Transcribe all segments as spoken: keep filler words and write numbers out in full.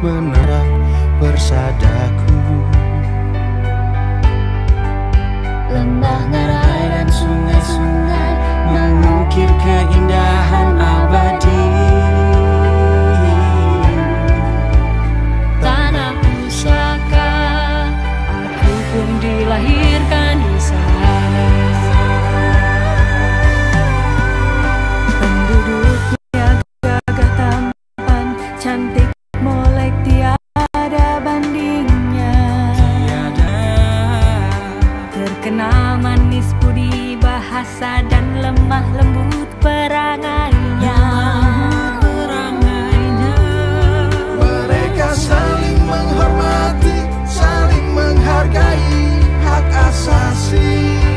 menerang persadaku. Lembah ngarai dan sungai-sungai mengukir keindahan abadi. Tanah pusaka, aku pun dilahirkan di sana. Penduduknya gagah tampan, cantik molek tiada bandingnya. Tiada Terkenal manis budi bahasa dan lemah lembut perangainya. perangainya. Mereka saling menghormati, saling menghargai hak asasi.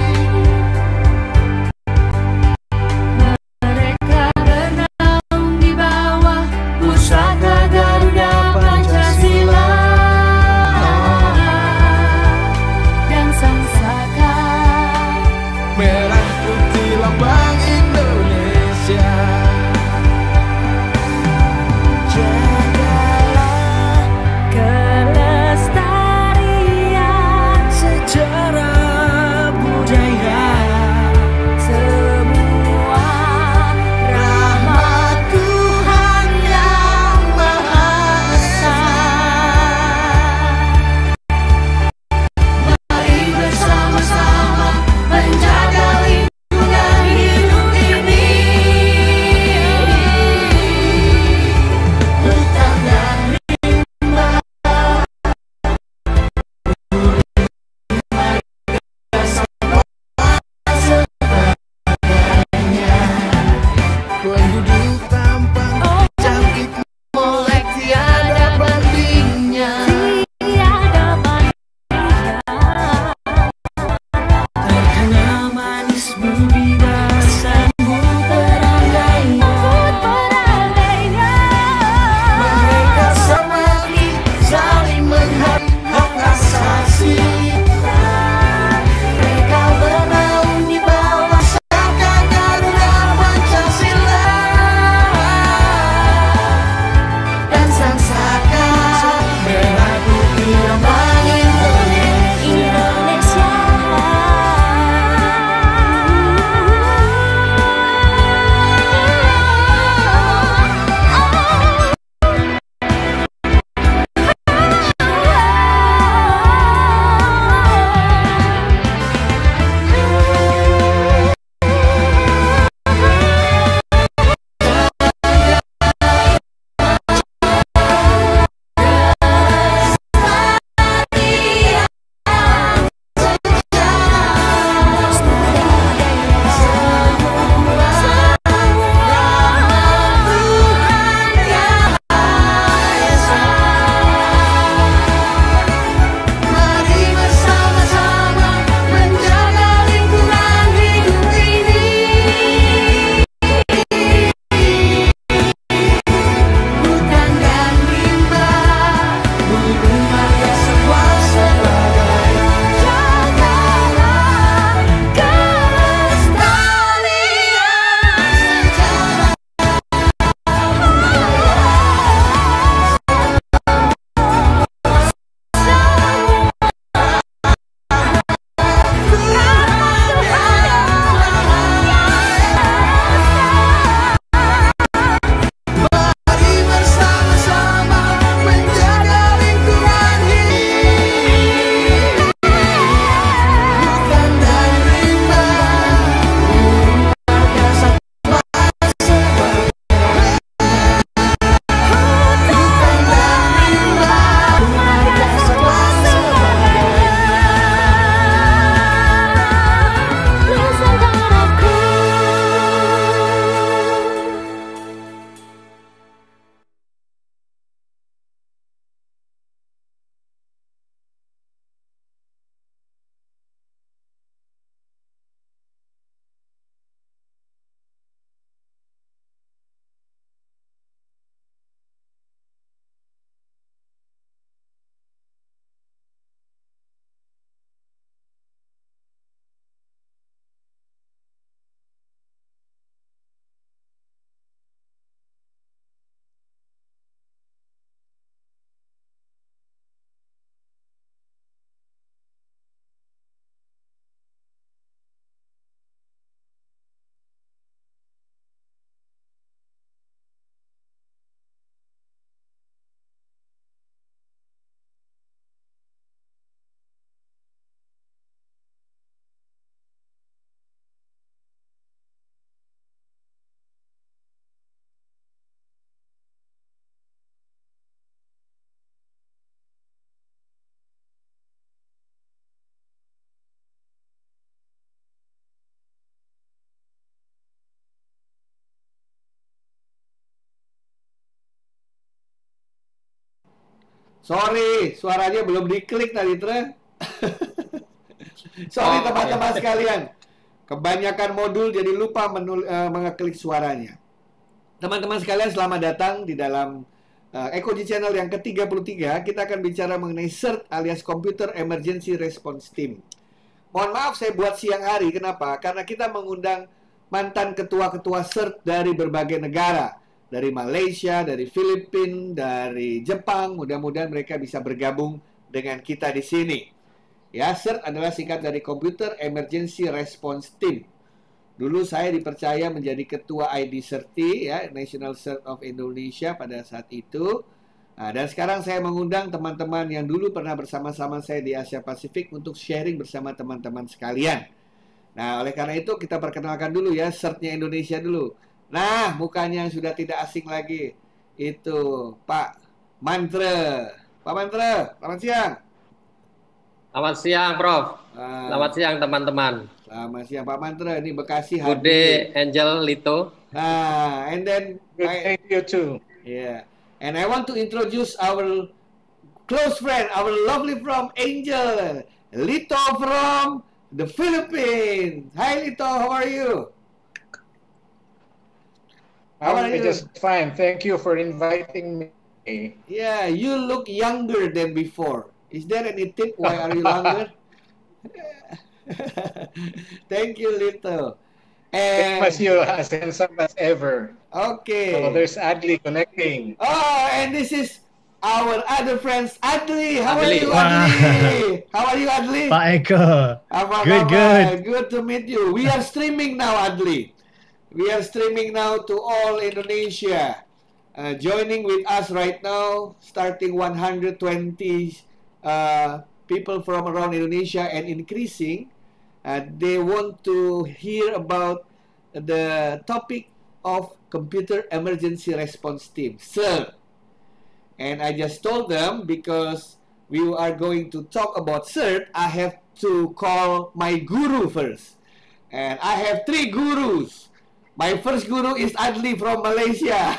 Mereka bernaung di bawah pusaka Garuda Pancasila dan sang saka. Merah putih lambang Indonesia. Sorry, suaranya belum diklik tadi, Tre. Sorry Oh, teman-teman oke. sekalian. Kebanyakan modul jadi lupa menul, uh, mengeklik suaranya. Teman-teman sekalian, selamat datang di dalam uh, Ekoji Channel yang ke tiga puluh tiga. Kita akan bicara mengenai CERT alias Computer Emergency Response Team. Mohon maaf saya buat siang hari, kenapa? Karena kita mengundang mantan ketua-ketua CERT dari berbagai negara. Dari Malaysia, dari Filipina, dari Jepang. Mudah-mudahan mereka bisa bergabung dengan kita di sini. Ya, CERT adalah singkat dari Computer Emergency Response Team. Dulu saya dipercaya menjadi ketua I D CERT, ya, National CERT of Indonesia pada saat itu. Nah, dan sekarang saya mengundang teman-teman yang dulu pernah bersama-sama saya di Asia Pasifik untuk sharing bersama teman-teman sekalian. Nah, oleh karena itu kita perkenalkan dulu ya CERT-nya Indonesia dulu. Nah, mukanya yang sudah tidak asing lagi. Itu Pak Mantre. Pak Mantre, selamat siang. Selamat siang, Prof. Ah, Selamat siang, teman-teman. selamat siang Pak Mantre. Ini Bekasi Good H D. day, Angel Lito. Ah, and then Good I, day to you too. yeah. And I want to introduce our close friend, our lovely from Angel, Lito from the Philippines. Hi Lito, how are you? How are I'm you? just fine. Thank you for inviting me. Yeah, you look younger than before. Is there any tip why are you younger? Thank you, Lito. Same as And you, as handsome as ever. So okay. there's Adley connecting. Oh, and this is our other friends, Adli. How are Adli. you, Wah. Adli? How are you, Adli? Pak Eko. Apa Good, kabar? good. Good to meet you. We are streaming now, Adli. We are streaming now to all Indonesia. Uh, joining with us right now, starting one hundred twenty uh, people from around Indonesia and increasing. Uh, they want to hear about the topic of Computer Emergency Response Team, CERT. And I just told them because we are going to talk about CERT, I have to call my guru first. And I have three gurus. My first guru is Adli from Malaysia.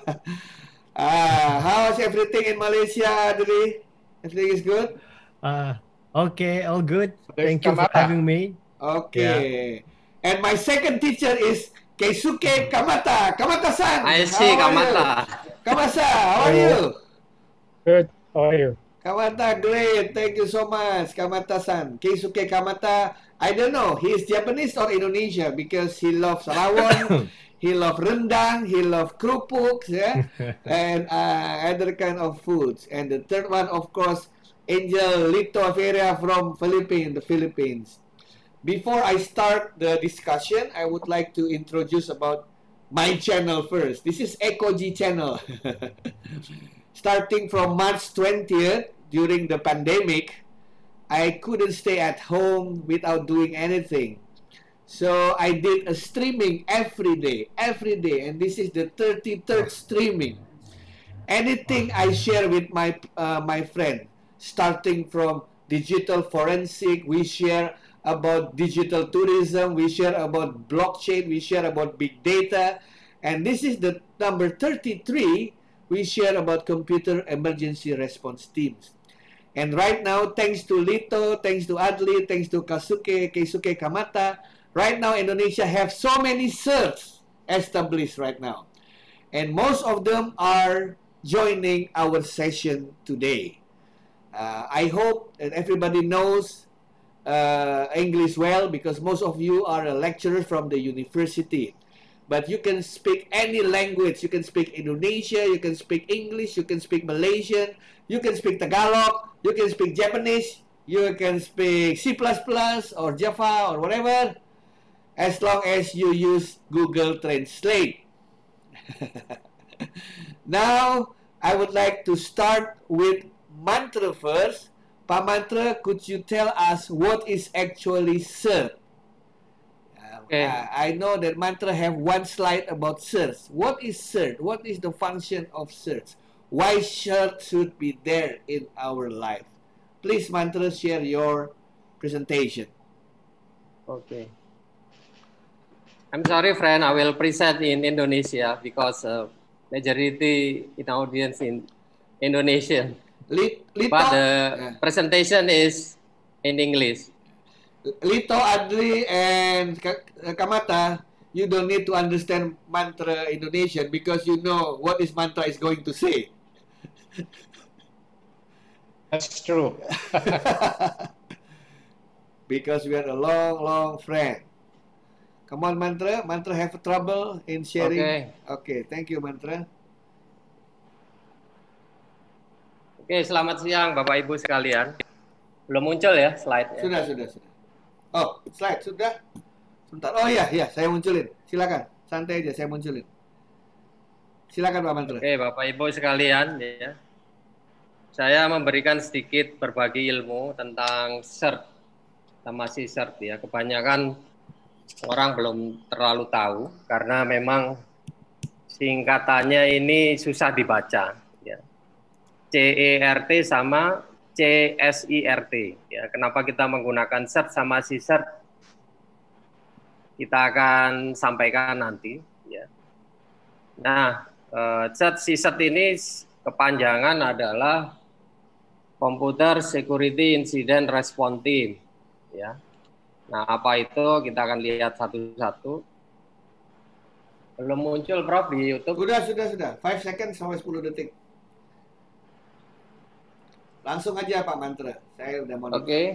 uh, how's everything in Malaysia, Adli? Everything is good? Uh, okay, all good. There's Thank you for Kamata. having me. Okay. And my second teacher is Keisuke Kamata. Kamata-san. I see, how are you? Kamata. Kamasa, how are you? Good. How are you? Kamata, great. Thank you so much, Kamata-san. Keisuke Kamata, I don't know, he is Japanese or Indonesia because he loves rawon, he loves rendang, he loves kerupuk, yeah, and uh, other kind of foods. And the third one, of course, Angel Lito Averia from Philippines, the Philippines. Before I start the discussion, I would like to introduce about my channel first. This is Ekoji channel. Starting from March twentieth, during the pandemic, I couldn't stay at home without doing anything. So I did a streaming every day, every day, and this is the thirty-third streaming. Anything I share with my uh, my friend, starting from digital forensic, we share about digital tourism, we share about blockchain, we share about big data, and this is the number thirty-three, we share about computer emergency response teams. And right now, thanks to Lito, thanks to Adli, thanks to Kasuke, Keisuke Kamata, right now Indonesia have so many CERTs established right now. And most of them are joining our session today. Uh, I hope that everybody knows uh, English well because most of you are lecturers from the university. But you can speak any language. You can speak Indonesia, you can speak English, you can speak Malaysian, you can speak Tagalog, you can speak Japanese, you can speak C plus plus or Java or whatever, as long as you use Google Translate. Now, I would like to start with Mantra first. Pak Mantra, could you tell us what is actually CERT? Okay. Uh, I know that Mantra have one slide about CERT. What is CERT? What is the function of CERT? Why CERT should be there in our life? Please, Mantra, share your presentation. Okay. I'm sorry, friend. I will present in Indonesia because uh, majority in audience in Indonesian. Lito, but the yeah. presentation is in English. Lito, Adri, and Kamata, you don't need to understand mantra Indonesian because you know what this mantra is going to say. That's true. Because we are a long, long friend. Come on, Mantra. Mantra have trouble in sharing. Okay. Okay, thank you, Mantra. Oke, selamat siang Bapak Ibu sekalian. Belum muncul ya slide-nya? Sudah, sudah, sudah. Oh, slide sudah. Sebentar. Oh iya, iya, saya munculin. Silakan. Santai aja, saya munculin. Silakan Pak Mantra. Oke, Bapak Ibu sekalian, ya. Saya memberikan sedikit berbagi ilmu tentang C E R T sama C S E R T ya. Kebanyakan orang belum terlalu tahu karena memang singkatannya ini susah dibaca. C E R T sama C S I R T. Ya, kenapa kita menggunakan C E R T sama C S E R T? Kita akan sampaikan nanti. Ya. Nah, C E R T C S E R T ini kepanjangan adalah Computer Security Incident Response Team. Ya. Nah, apa itu? Kita akan lihat satu-satu. Belum muncul, Prof, di YouTube? Sudah, sudah, sudah. lima seconds sampai sepuluh detik. Langsung aja Pak Mantra, saya udah mau. Oke. Okay.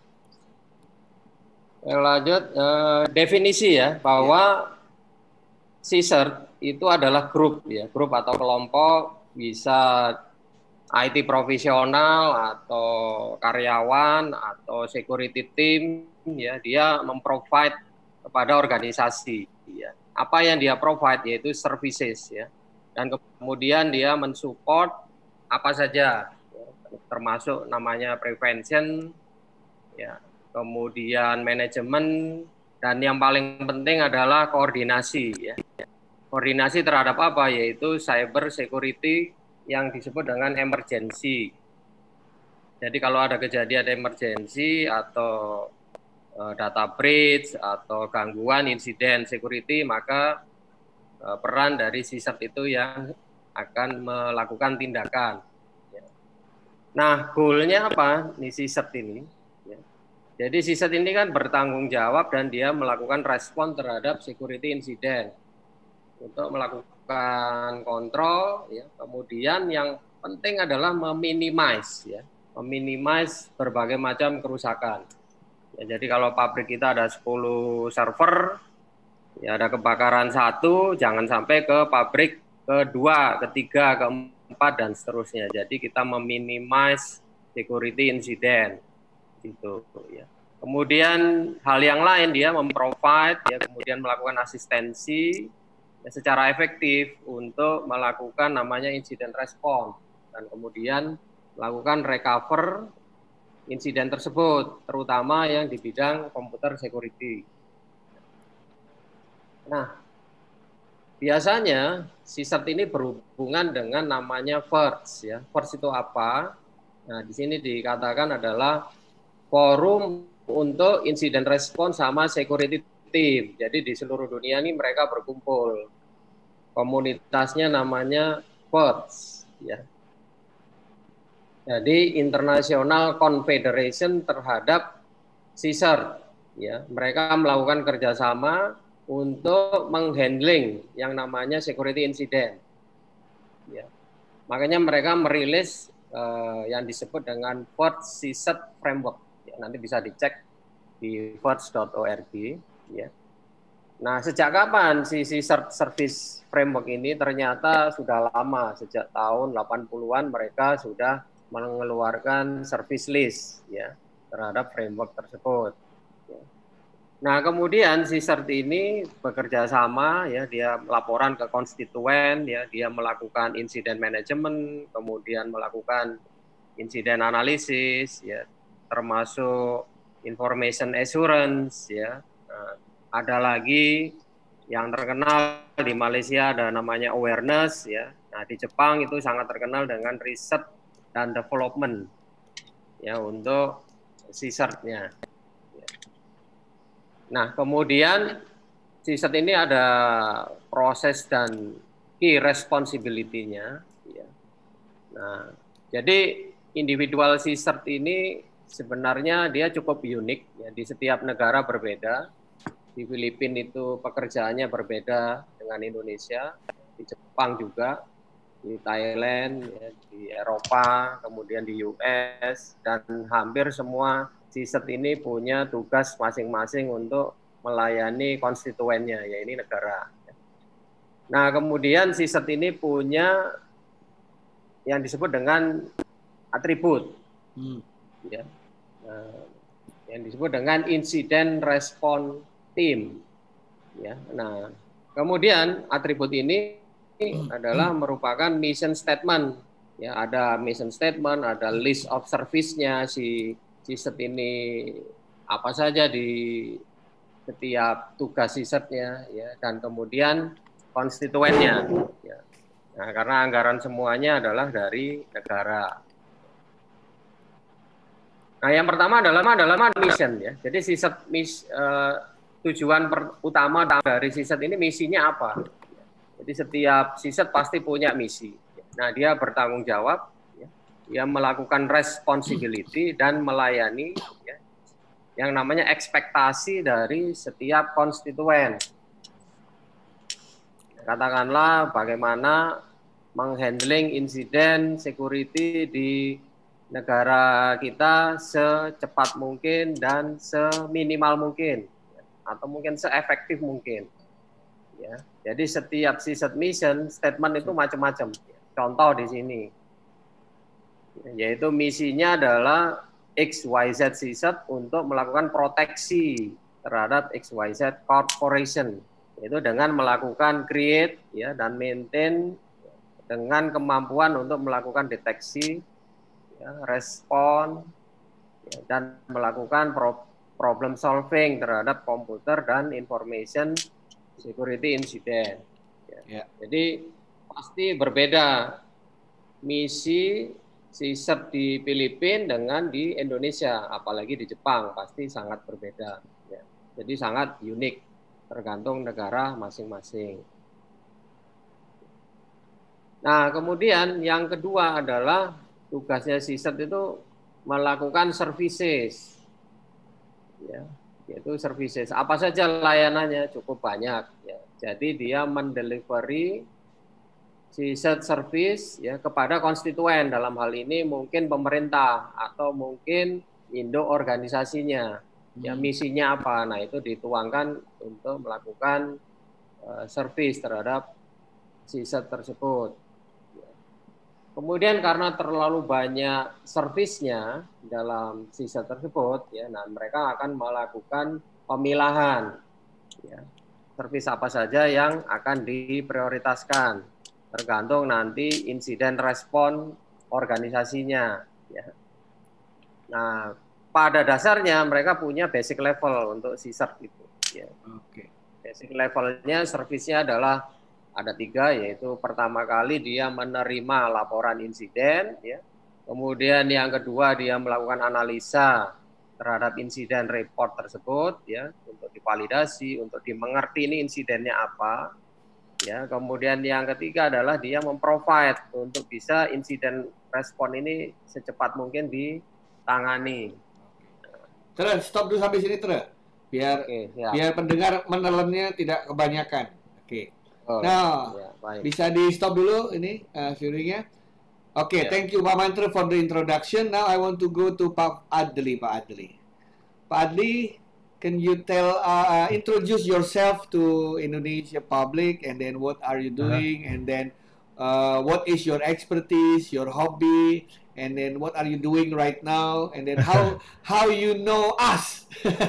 Lanjut, eh, definisi ya, bahwa C S E R T itu adalah grup ya, grup atau kelompok, bisa I T profesional atau karyawan atau security team ya, dia memprovide kepada organisasi ya. Apa yang dia provide yaitu services ya. Dan kemudian dia mensupport apa saja, termasuk namanya prevention, ya, kemudian manajemen, dan yang paling penting adalah koordinasi. Ya. Koordinasi terhadap apa? Yaitu cyber security yang disebut dengan emergency. Jadi kalau ada kejadian emergency atau uh, data breach atau gangguan insiden security, maka uh, peran dari C S E R T itu yang akan melakukan tindakan. Nah, goalnya apa nih C S E R T ini? Ya. Jadi C S E R T ini kan bertanggung jawab dan dia melakukan respon terhadap security incident untuk melakukan kontrol. Ya. Kemudian yang penting adalah meminimize, ya, meminimize berbagai macam kerusakan. Ya, jadi kalau pabrik kita ada sepuluh server, ya ada kebakaran satu, jangan sampai ke pabrik kedua, ketiga, keempat, dan seterusnya. Jadi kita meminimize security incident gitu ya. Kemudian hal yang lain dia memprovide ya, kemudian melakukan asistensi ya, secara efektif untuk melakukan namanya incident response dan kemudian melakukan recover insiden tersebut, terutama yang di bidang computer security. Nah, biasanya C S E R T ini berhubungan dengan namanya FIRST ya. FIRST itu apa? Nah, di sini dikatakan adalah forum untuk insiden respon sama security team. Jadi di seluruh dunia ini mereka berkumpul. Komunitasnya namanya FIRST ya. Jadi International Confederation terhadap C S E R T ya. Mereka melakukan kerjasama untuk menghandling yang namanya security incident. Ya. Makanya mereka merilis uh, yang disebut dengan FIRST C S E R T Framework. Ya, nanti bisa dicek di first dot org. Ya. Nah, sejak kapan si C S E R T Service Framework ini? Ternyata sudah lama, sejak tahun delapan puluhan mereka sudah mengeluarkan service list ya terhadap framework tersebut. Ya. Nah, kemudian si C S E R T ini bekerja sama ya, dia laporan ke konstituen ya, dia melakukan incident management, kemudian melakukan incident analysis ya, termasuk information assurance ya. Nah, ada lagi yang terkenal di Malaysia ada namanya awareness ya. Nah, di Jepang itu sangat terkenal dengan riset dan development ya untuk C S E R T-nya. Nah, kemudian C S E R T ini ada proses dan key responsibility-nya. Ya. Nah, jadi individual C-cert ini sebenarnya dia cukup unik ya, di setiap negara berbeda. Di Filipina itu pekerjaannya berbeda dengan Indonesia, di Jepang juga, di Thailand, ya, di Eropa, kemudian di U S, dan hampir semua C-cert ini punya tugas masing-masing untuk melayani konstituennya, ya ini negara. Nah, kemudian C-cert ini punya yang disebut dengan atribut, hmm. ya, nah, yang disebut dengan incident response team, ya. Nah, kemudian atribut ini adalah merupakan mission statement, ya. Ada mission statement, ada list of service-nya si C-cert ini apa saja di setiap tugas C-certnya, ya, dan kemudian konstituennya, ya. Nah, karena anggaran semuanya adalah dari negara. Nah, yang pertama adalah adalah mission, ya. Jadi C-cert mis, uh, tujuan per, utama dari C-cert ini misinya apa? Jadi setiap C-cert pasti punya misi. Nah, dia bertanggung jawab, ya. Dia melakukan responsibility dan melayani, ya, yang namanya ekspektasi dari setiap konstituen. Katakanlah bagaimana menghandling insiden security di negara kita secepat mungkin dan seminimal mungkin, atau mungkin seefektif mungkin. Ya, jadi setiap C-cert mission statement itu macam-macam. Contoh di sini, yaitu misinya adalah X Y Z C-cert untuk melakukan proteksi terhadap X Y Z corporation, yaitu dengan melakukan create, ya, dan maintain dengan kemampuan untuk melakukan deteksi, ya, respon, ya, dan melakukan pro problem solving terhadap komputer dan information security incident. Ya. Yeah. Jadi pasti berbeda misi C-cert di Filipina dengan di Indonesia, apalagi di Jepang pasti sangat berbeda. Ya. Jadi sangat unik, tergantung negara masing-masing. Nah, kemudian yang kedua adalah tugasnya C-cert itu melakukan services, ya, yaitu services. Apa saja layanannya? Cukup banyak. Ya. Jadi dia mendelivery C-cert service, ya, kepada konstituen, dalam hal ini mungkin pemerintah atau mungkin induk organisasinya. Ya, misinya apa? Nah, itu dituangkan untuk melakukan uh, service terhadap C-cert tersebut. Kemudian karena terlalu banyak servisnya dalam C-cert tersebut, ya, nah mereka akan melakukan pemilahan, ya, servis apa saja yang akan diprioritaskan, tergantung nanti insiden respon organisasinya. Ya. Nah, pada dasarnya mereka punya basic level untuk C-cert itu. Ya. Oke. Basic levelnya servisnya adalah ada tiga, yaitu pertama kali dia menerima laporan insiden, ya. Kemudian yang kedua dia melakukan analisa terhadap insiden report tersebut, ya, untuk divalidasi, untuk dimengerti ini insidennya apa, ya. Kemudian yang ketiga adalah dia memprovide untuk bisa insiden respon ini secepat mungkin ditangani. Terus stop dulu sampai sini terus, biar Oke, biar pendengar menelannya tidak kebanyakan. Oke. Oh, nah, ya, bisa di stop dulu ini uh, viewingnya. Oke, okay, yeah. Thank you Pak Mantre for the introduction. Now I want to go to Pak Adli. Pak Adli, Pak Adli, can you tell, uh, uh, introduce yourself to Indonesia public, and then what are you doing, uh-huh. and then uh, what is your expertise, your hobby, and then what are you doing right now, and then how how you know us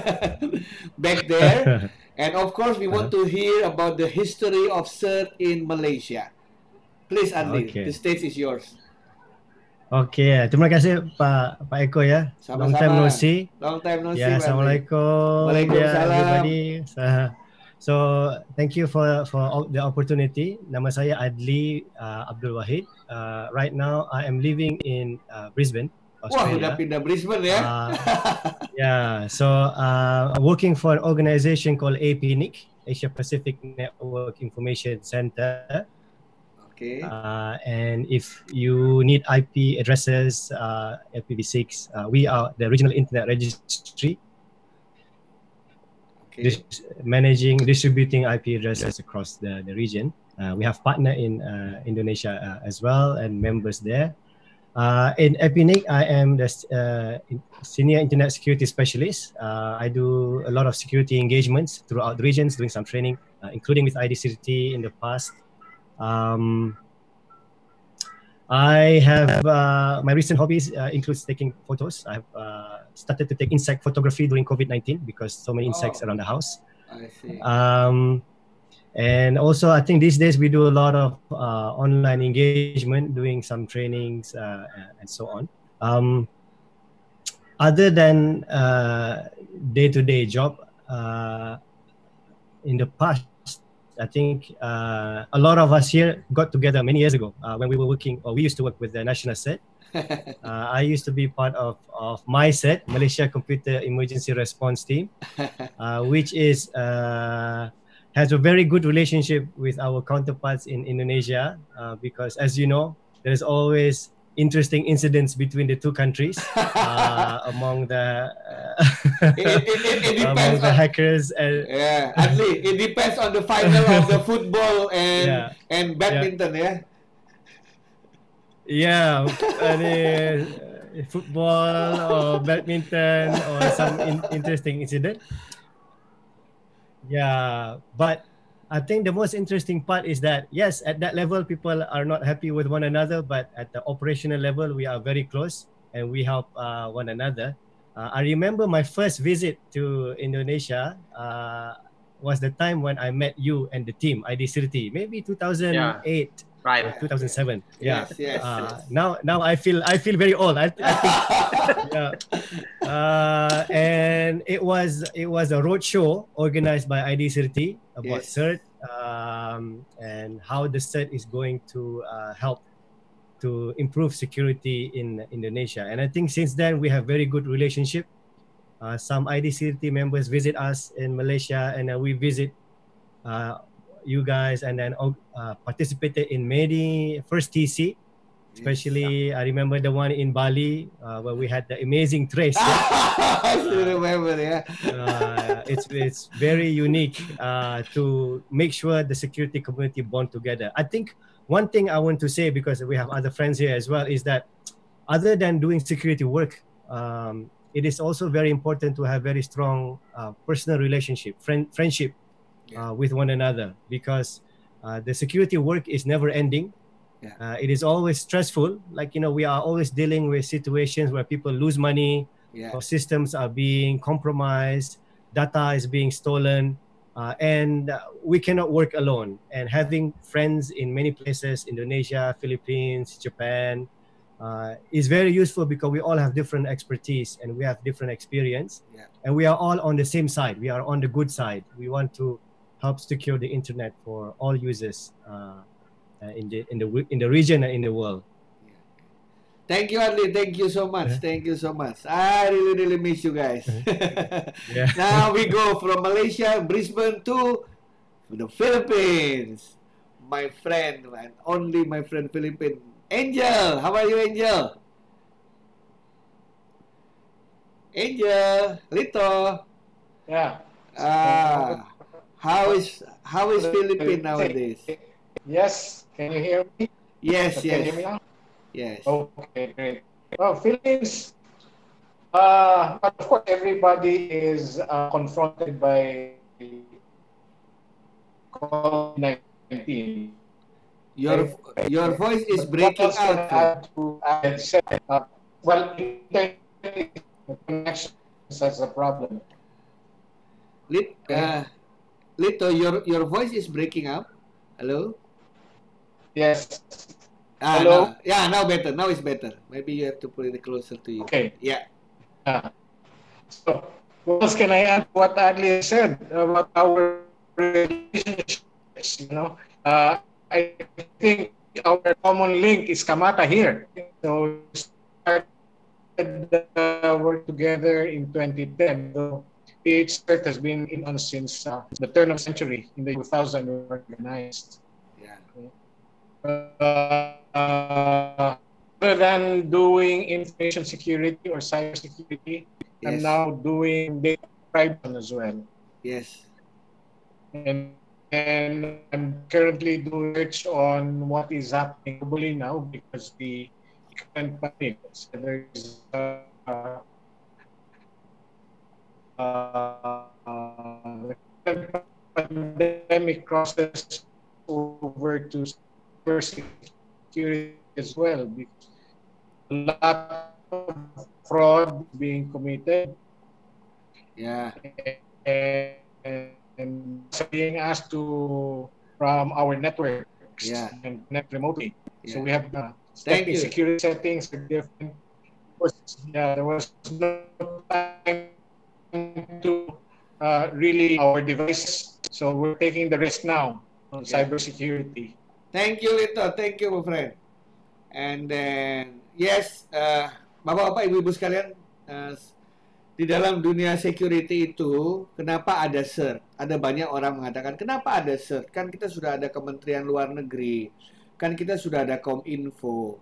back there. And of course, we want to hear about the history of C-cert in Malaysia. Please, Adli, okay. The stage is yours. Oke, okay, terima kasih Pak Pak Eko ya. Sama-sama. Long time no see. Long time no see. Ya, assalamualaikum. Waalaikumsalam. Ya, so, thank you for for the opportunity. Nama saya Adli uh, Abdul Wahid. Uh, right now, I am living in uh, Brisbane. Australia. Wah, udah pindah Brisbane ya? Uh, yeah, so uh, working for an organization called A P N I C, Asia Pacific Network Information Center. Okay. Uh, and if you need I P addresses, uh, I P v six, uh, we are the regional internet registry, Okay. dis- managing, distributing I P addresses across the, the region. Uh, we have partner in uh, Indonesia uh, as well and members there. Uh, in Epinic, I am the uh, senior internet security specialist. Uh, I do a lot of security engagements throughout the regions, doing some training, uh, including with I D C T in the past. Um, I have uh, my recent hobbies uh, includes taking photos. I've uh, started to take insect photography during COVID nineteen because so many insects Oh. around the house. I see. Um, and also, I think these days we do a lot of uh, online engagement, doing some trainings uh, and so on. Um, other than uh, day-to-day job, uh, in the past, I think uh, a lot of us here got together many years ago uh, when we were working, or we used to work with the National S E T. Uh, I used to be part of, of MySET, Malaysia Computer Emergency Response Team, uh, which is uh, has a very good relationship with our counterparts in Indonesia uh, because, as you know, there is always interesting incidents between the two countries uh, among the uh, It, it, it, it among depends the on, hackers and yeah, Adli, it depends on the final of the football and Yeah. and badminton, yeah. yeah, any uh, football or badminton or some in- interesting incident. Yeah, but I think the most interesting part is that yes, at that level, people are not happy with one another, but at the operational level, we are very close and we help uh, one another. Uh, I remember my first visit to Indonesia uh, was the time when I met you and the team, I D C T, maybe two thousand eight. Right. Or two thousand seven. Yeah. Yes, yes, Uh, yes. Now, now I feel I feel very old. I, I think. Yeah. Uh, and it was it was a road show organized by I D C T about Yes. CERT um, and how the CERT is going to uh, help to improve security in Indonesia. And I think since then we have very good relationship. Uh, some I D C T members visit us in Malaysia, and uh, we visit uh, you guys, and then uh, participated in many first T C. Especially, I remember the one in Bali uh, where we had the amazing trace. I still remember, yeah. Uh, it's it's very unique uh, to make sure the security community bond together. I think one thing I want to say, because we have other friends here as well, is that other than doing security work, um, it is also very important to have very strong uh, personal relationship, friend, friendship uh, with one another, because uh, the security work is never ending. Yeah. Uh, it is always stressful. Like, you know, we are always dealing with situations where people lose money, Yeah. or systems are being compromised, data is being stolen, uh, and uh, we cannot work alone. And having friends in many places, Indonesia, Philippines, Japan, uh, is very useful because we all have different expertise and we have different experience. Yeah. And we are all on the same side. We are on the good side. We want to help secure the internet for all users uh, uh, in the in the in the region and in the world. Thank you, Adli. Thank you so much. Thank you so much. I really, really miss you guys. Yeah. Now we go from Malaysia, Brisbane, to the Philippines. My friend, and only my friend Philippine, Angel. How are you, Angel? Angel, Lito. Yeah. Ah, how is how is Philippine nowadays? Yes. Can you hear me? Yes, Can you hear yes, me now? yes. Okay, great. Well, Philippines, uh, of course, everybody is uh, confronted by COVID nineteen. Your your voice is But breaking what else can I out. add to add? Uh, well, internet connection is a problem. Lit, uh, Lito, your your voice is breaking up. Hello. Yes. Ah, Hello? now- yeah, now better. Now it's better. Maybe you have to put it closer to you. Okay. Yeah. Uh, so, what else can I add to what Adli said about our relationships? You know, uh, I think our common link is Kamata here. So, we started uh, work together in twenty ten. So, P H CERT has been in on since uh, the turn of the century in the two thousand we organized. Yeah. uh, uh, rather than doing information security or cybersecurity, I'm Yes. now doing data privacy as well. Yes. And, and I'm currently doing research on what is happening globally now because the current pandemic, so there is uh, uh, the current pandemic crosses over to cybersecurity as well because a lot of fraud being committed. Yeah. And, and being asked to from our networks Yeah. and connect remotely. Yeah. So we have uh, Thank setting you. security settings are different. Was, yeah, there was no time to uh, really our devices. So we're taking the risk now on Yeah. cybersecurity. Thank you, Lito. Thank you, my friend. And then, yes, uh, Bapak-bapak, ibu-ibu sekalian, uh, di dalam dunia security itu, kenapa ada CERT? Ada banyak orang mengatakan, kenapa ada CERT? Kan kita sudah ada Kementerian Luar Negeri, kan kita sudah ada Kominfo.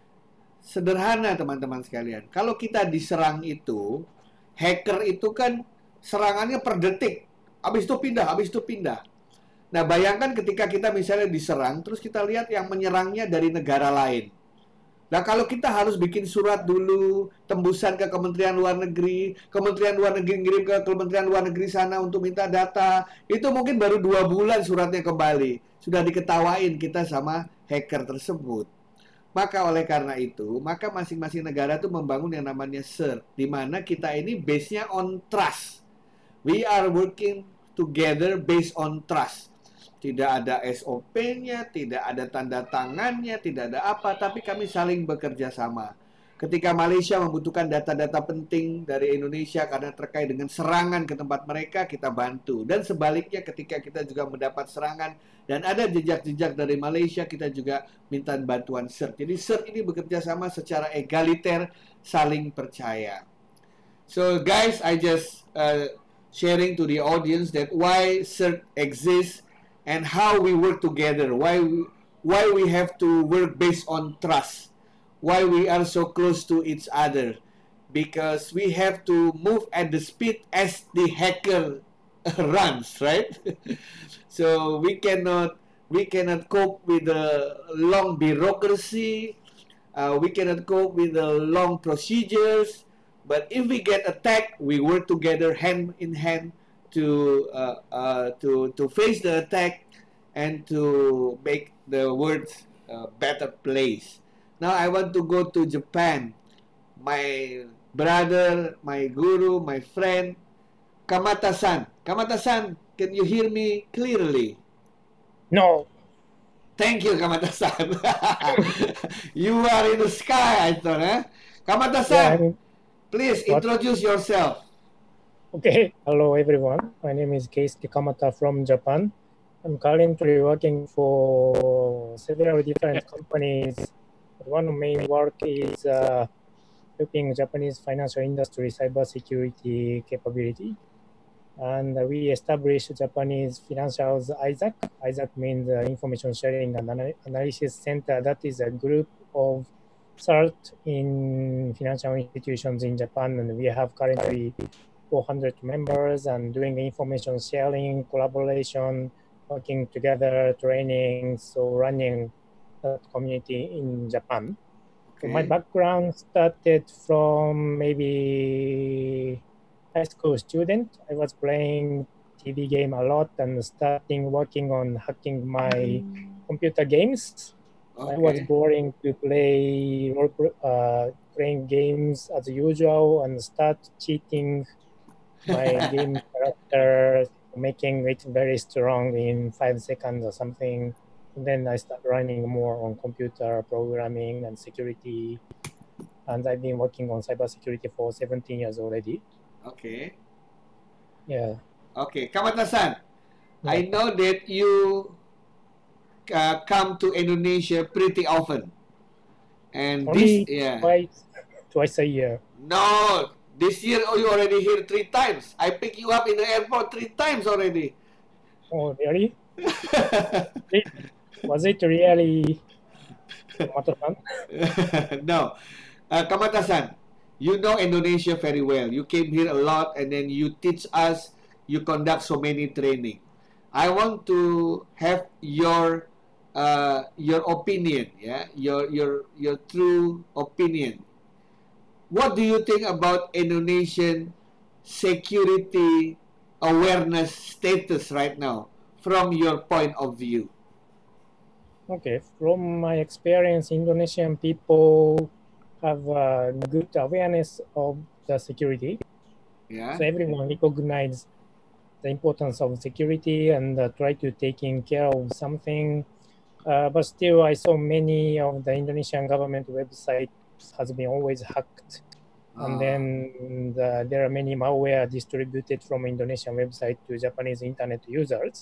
Sederhana, teman-teman sekalian. Kalau kita diserang itu, hacker itu kan serangannya per detik. Habis itu pindah, habis itu pindah. Nah, bayangkan ketika kita misalnya diserang, terus kita lihat yang menyerangnya dari negara lain. Nah, kalau kita harus bikin surat dulu, tembusan ke Kementerian Luar Negeri, Kementerian Luar Negeri ngirim ke Kementerian Luar Negeri sana untuk minta data, itu mungkin baru dua bulan suratnya kembali. Sudah diketawain kita sama hacker tersebut. Maka oleh karena itu, maka masing-masing negara itu membangun yang namanya CERT, di mana kita ini base-nya on trust. We are working together based on trust. Tidak ada S O P-nya, tidak ada tanda tangannya, tidak ada apa, tapi kami saling bekerja sama. Ketika Malaysia membutuhkan data-data penting dari Indonesia karena terkait dengan serangan ke tempat mereka, kita bantu. Dan sebaliknya ketika kita juga mendapat serangan dan ada jejak-jejak dari Malaysia, kita juga minta bantuan CERT. Jadi CERT ini bekerja sama secara egaliter, saling percaya. So guys, I just uh, sharing to the audience that why CERT exists and how we work together, why we, why we have to work based on trust, why we are so close to each other, because we have to move at the speed as the hacker runs, right? So we cannot we cannot cope with the long bureaucracy, uh, we cannot cope with the long procedures, but if we get attacked, we work together hand in hand to uh, uh, to to face the attack and to make the world a better place. Now I want to go to Japan. My brother, my guru, my friend, Kamata-san. Kamata-san, can you hear me clearly? No. Thank you, Kamata-san. You are in the sky, I thought, eh? Kamata-san, Yeah, please What? introduce yourself. okay. Hello, everyone. My name is Keisuke Kamata from Japan. I'm currently working for several different companies. One main work is uh, helping Japanese financial industry cybersecurity capability. And we established Japanese Financials I S A C. I S A C means uh, Information Sharing and Ana- Analysis Center. That is a group of CERT in financial institutions in Japan. And we have currently four hundred members and doing information sharing, collaboration, working together, training, so running that community in Japan. So my Okay. background started from maybe high school student. I was playing T V game a lot and starting working on hacking my computer games. I was Okay. boring to play role pl- uh, playing games as usual and start cheating my game character, making it very strong in five seconds or something. And then I start running more on computer programming and security. And I've been working on cybersecurity for seventeen years already. Okay. Yeah. Okay, Kamata-san, I know that you uh, come to Indonesia pretty often. And Only this, yeah. twice, twice a year. No, this year oh, you already here three times. I pick you up in the airport three times already. Oh, really? Was it really Kamata-san? No. Uh, Kamata-san, you know Indonesia very well. You came here a lot and then you teach us, you conduct so many training. I want to have your uh, your opinion, yeah, your your your true opinion. What do you think about Indonesian security awareness status right now from your point of view? Okay, from my experience, Indonesian people have a good awareness of the security. Yeah. So everyone recognize the importance of security and uh, try to taking care of something. Uh, but still, I saw many of the Indonesian government websites has been always hacked. And Ah. then the, there are many malware distributed from Indonesian website to Japanese internet users.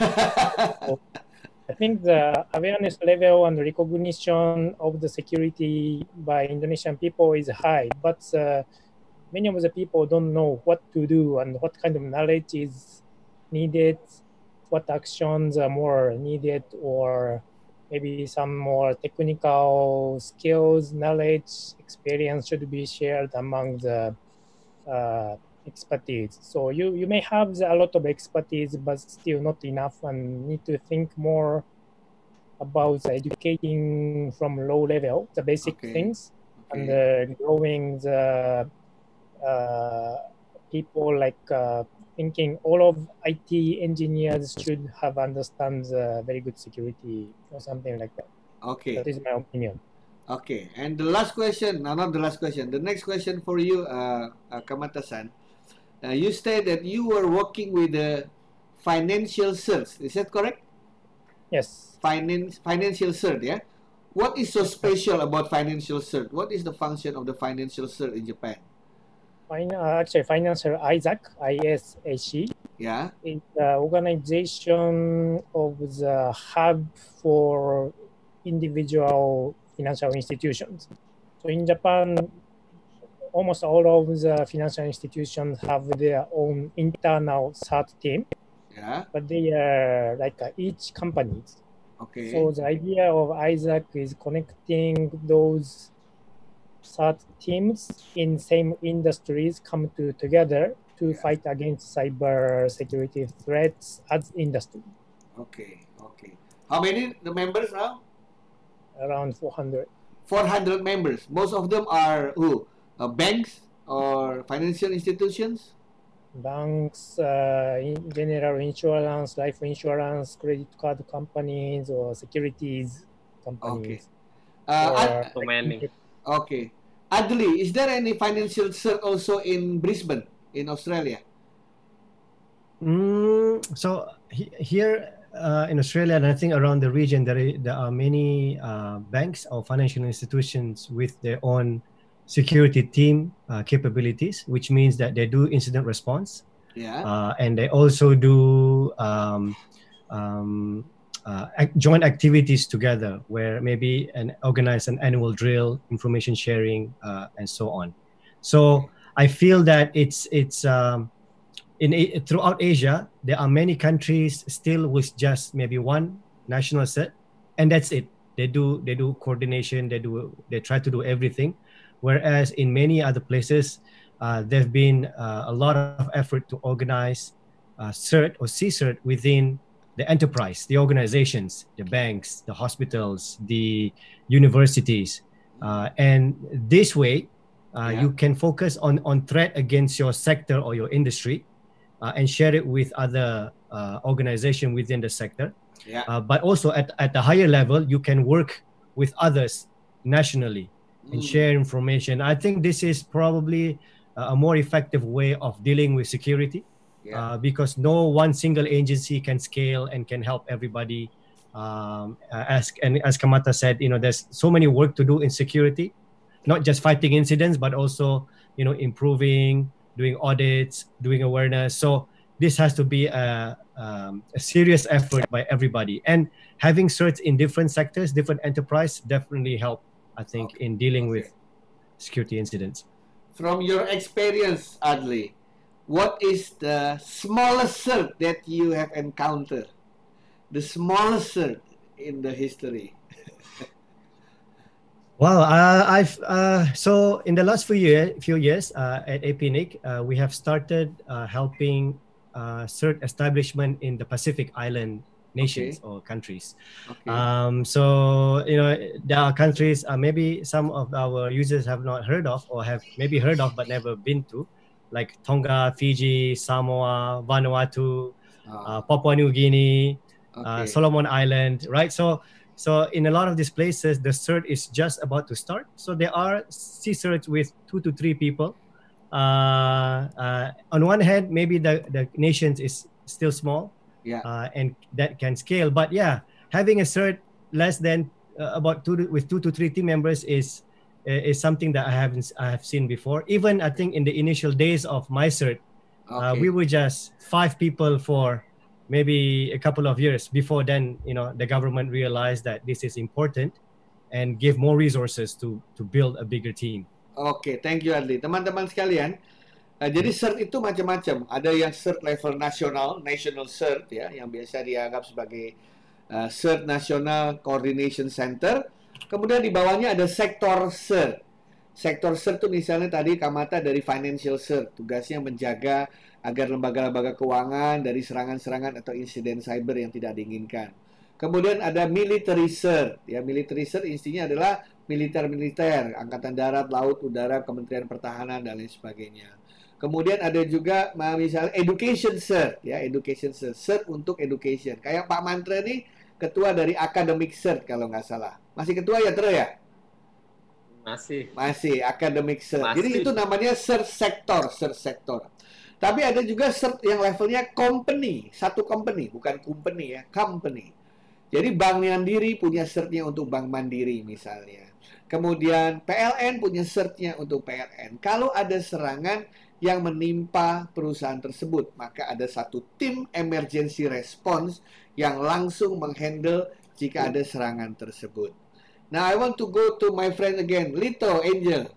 So I think the awareness level and recognition of the security by Indonesian people is high, but uh, many of the people don't know what to do and what kind of knowledge is needed, what actions are more needed, or maybe some more technical skills, knowledge, experience should be shared among the uh, expertise. So you, you may have the, a lot of expertise, but still not enough, and need to think more about educating from low level, the basic Okay. things, and Okay. uh, growing the uh, people like uh, thinking all of I T engineers should have understand the very good security or something like that. Okay. That is my opinion. Okay. And the last question, no, not the last question. The next question for you, uh, uh, Kamata-san. Uh, you said that you were working with the financial cert. Is that correct? Yes. Finance, financial cert, yeah? What is so special about financial cert? What is the function of the financial cert in Japan? Fin- uh, actually, Financial Isaac, I S A C, Yeah? is the organization of the hub for individual financial institutions. So in Japan, almost all of the financial institutions have their own internal cert team, Yeah? but they are like uh, each company. Okay. So the idea of Isaac is connecting those cert teams in same industries come to together to Yeah. fight against cyber security threats as industry. Okay. Okay. How many the members now? Around four hundred. four hundred members. Most of them are who? Uh, banks or financial institutions? Banks, uh, in general insurance, life insurance, credit card companies, or securities companies. Uh, or Ad- Too many. okay. Adli, is there any financial cert also in Brisbane, in Australia? Mm, so he, here uh, in Australia, and I think around the region, there, i- there are many uh, banks or financial institutions with their own security team uh, capabilities, which means that they do incident response, Yeah. uh, and they also do um, um, uh, ac- joint activities together, where maybe an organize an annual drill, information sharing, uh, and so on. So I feel that it's it's um, in A- throughout Asia, there are many countries still with just maybe one national set, and that's it. They do they do coordination. They do they try to do everything, whereas in many other places, uh, there've been uh, a lot of effort to organize uh, CERT or C CERT within the enterprise, the organizations, the banks, the hospitals, the universities, uh, and this way, uh, Yeah. you can focus on on threat against your sector or your industry, uh, and share it with other uh, organization within the sector. Yeah. Uh, but also at, at the higher level, you can work with others nationally and Mm. share information. I think this is probably uh, a more effective way of dealing with security, Yeah. uh, because no one single agency can scale and can help everybody. Um, uh, as and as Kamata said, you know, there's so many work to do in security, not just fighting incidents, but also, you know, improving, doing audits, doing awareness. So this has to be a, um, a serious effort by everybody. And having certs in different sectors, different enterprise, definitely help, I think, Okay. in dealing Okay. with security incidents. From your experience, Adli, what is the smallest cert that you have encountered? The smallest cert in the history? Well, uh, I've uh, so in the last few year, few years uh, at A P N I C, uh, we have started uh, helping uh, cert establishment in the Pacific Island nations Okay. or countries. Okay. Um, so you know there are countries uh, maybe some of our users have not heard of or have maybe heard of but never been to, like Tonga, Fiji, Samoa, Vanuatu, uh, Ah, Papua New Guinea, uh, okay. Solomon Island, right? So so in a lot of these places, the cert is just about to start. So there are sea certs with two to three people. Uh, uh, on one hand, maybe the, the nations is still small, Yeah. uh, and that can scale. But yeah, having a cert less than uh, about two to, with two to three team members is is something that I haven't I have seen before. Even I think in the initial days of my cert, uh, Okay. we were just five people for maybe a couple of years. Before then, you know, the government realized that this is important and give more resources to to build a bigger team. Oke, thank you Adli. Teman-teman sekalian, uh, jadi cert itu macam-macam. Ada yang cert level nasional, national cert ya, yang biasa dianggap sebagai uh, cert nasional coordination center. Kemudian di bawahnya ada sektor cert. Sektor cert itu misalnya tadi Kamata dari financial cert, tugasnya menjaga agar lembaga-lembaga keuangan dari serangan-serangan atau insiden cyber yang tidak diinginkan. Kemudian ada military cert, ya military cert intinya adalah militer-militer, angkatan darat, laut, udara, Kementerian Pertahanan dan lain sebagainya. Kemudian ada juga misalnya education cert, ya education cert, cert untuk education. Kayak Pak Mantra nih ketua dari academic cert kalau nggak salah. Masih ketua ya, Tre ya? Masih. Masih academic cert. Masih. Jadi itu namanya cert sektor, cert sektor. Tapi ada juga cert yang levelnya company, satu company, bukan company ya, company. Jadi Bank Mandiri punya certnya untuk Bank Mandiri misalnya. Kemudian P L N punya certnya untuk P L N. Kalau ada serangan yang menimpa perusahaan tersebut, maka ada satu tim emergency response yang langsung menghandle jika ada serangan tersebut. Now I want to go to my friend again, Lito, Angel.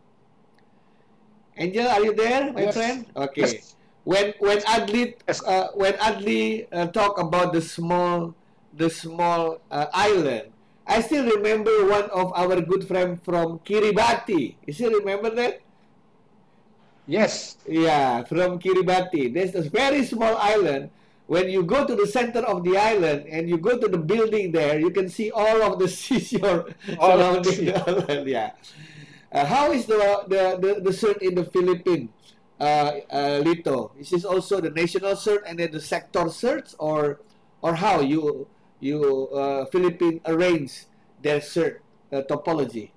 Angel, are you there, my Yes. friend? Okay. Yes. When when Adli uh, when Adli uh, talk about the small the small uh, island, I still remember one of our good friend from Kiribati. You still remember that? Yes. Yeah, from Kiribati. There's a very small island. When you go to the center of the island and you go to the building there, you can see all of the seashore All of the surrounding the island. Yeah. Uh, how is the the the, the cert in the Philippines, uh, uh, Lito? Is this also the national cert and then the sector certs, or or how you you uh, Philippine arrange their cert uh, topology?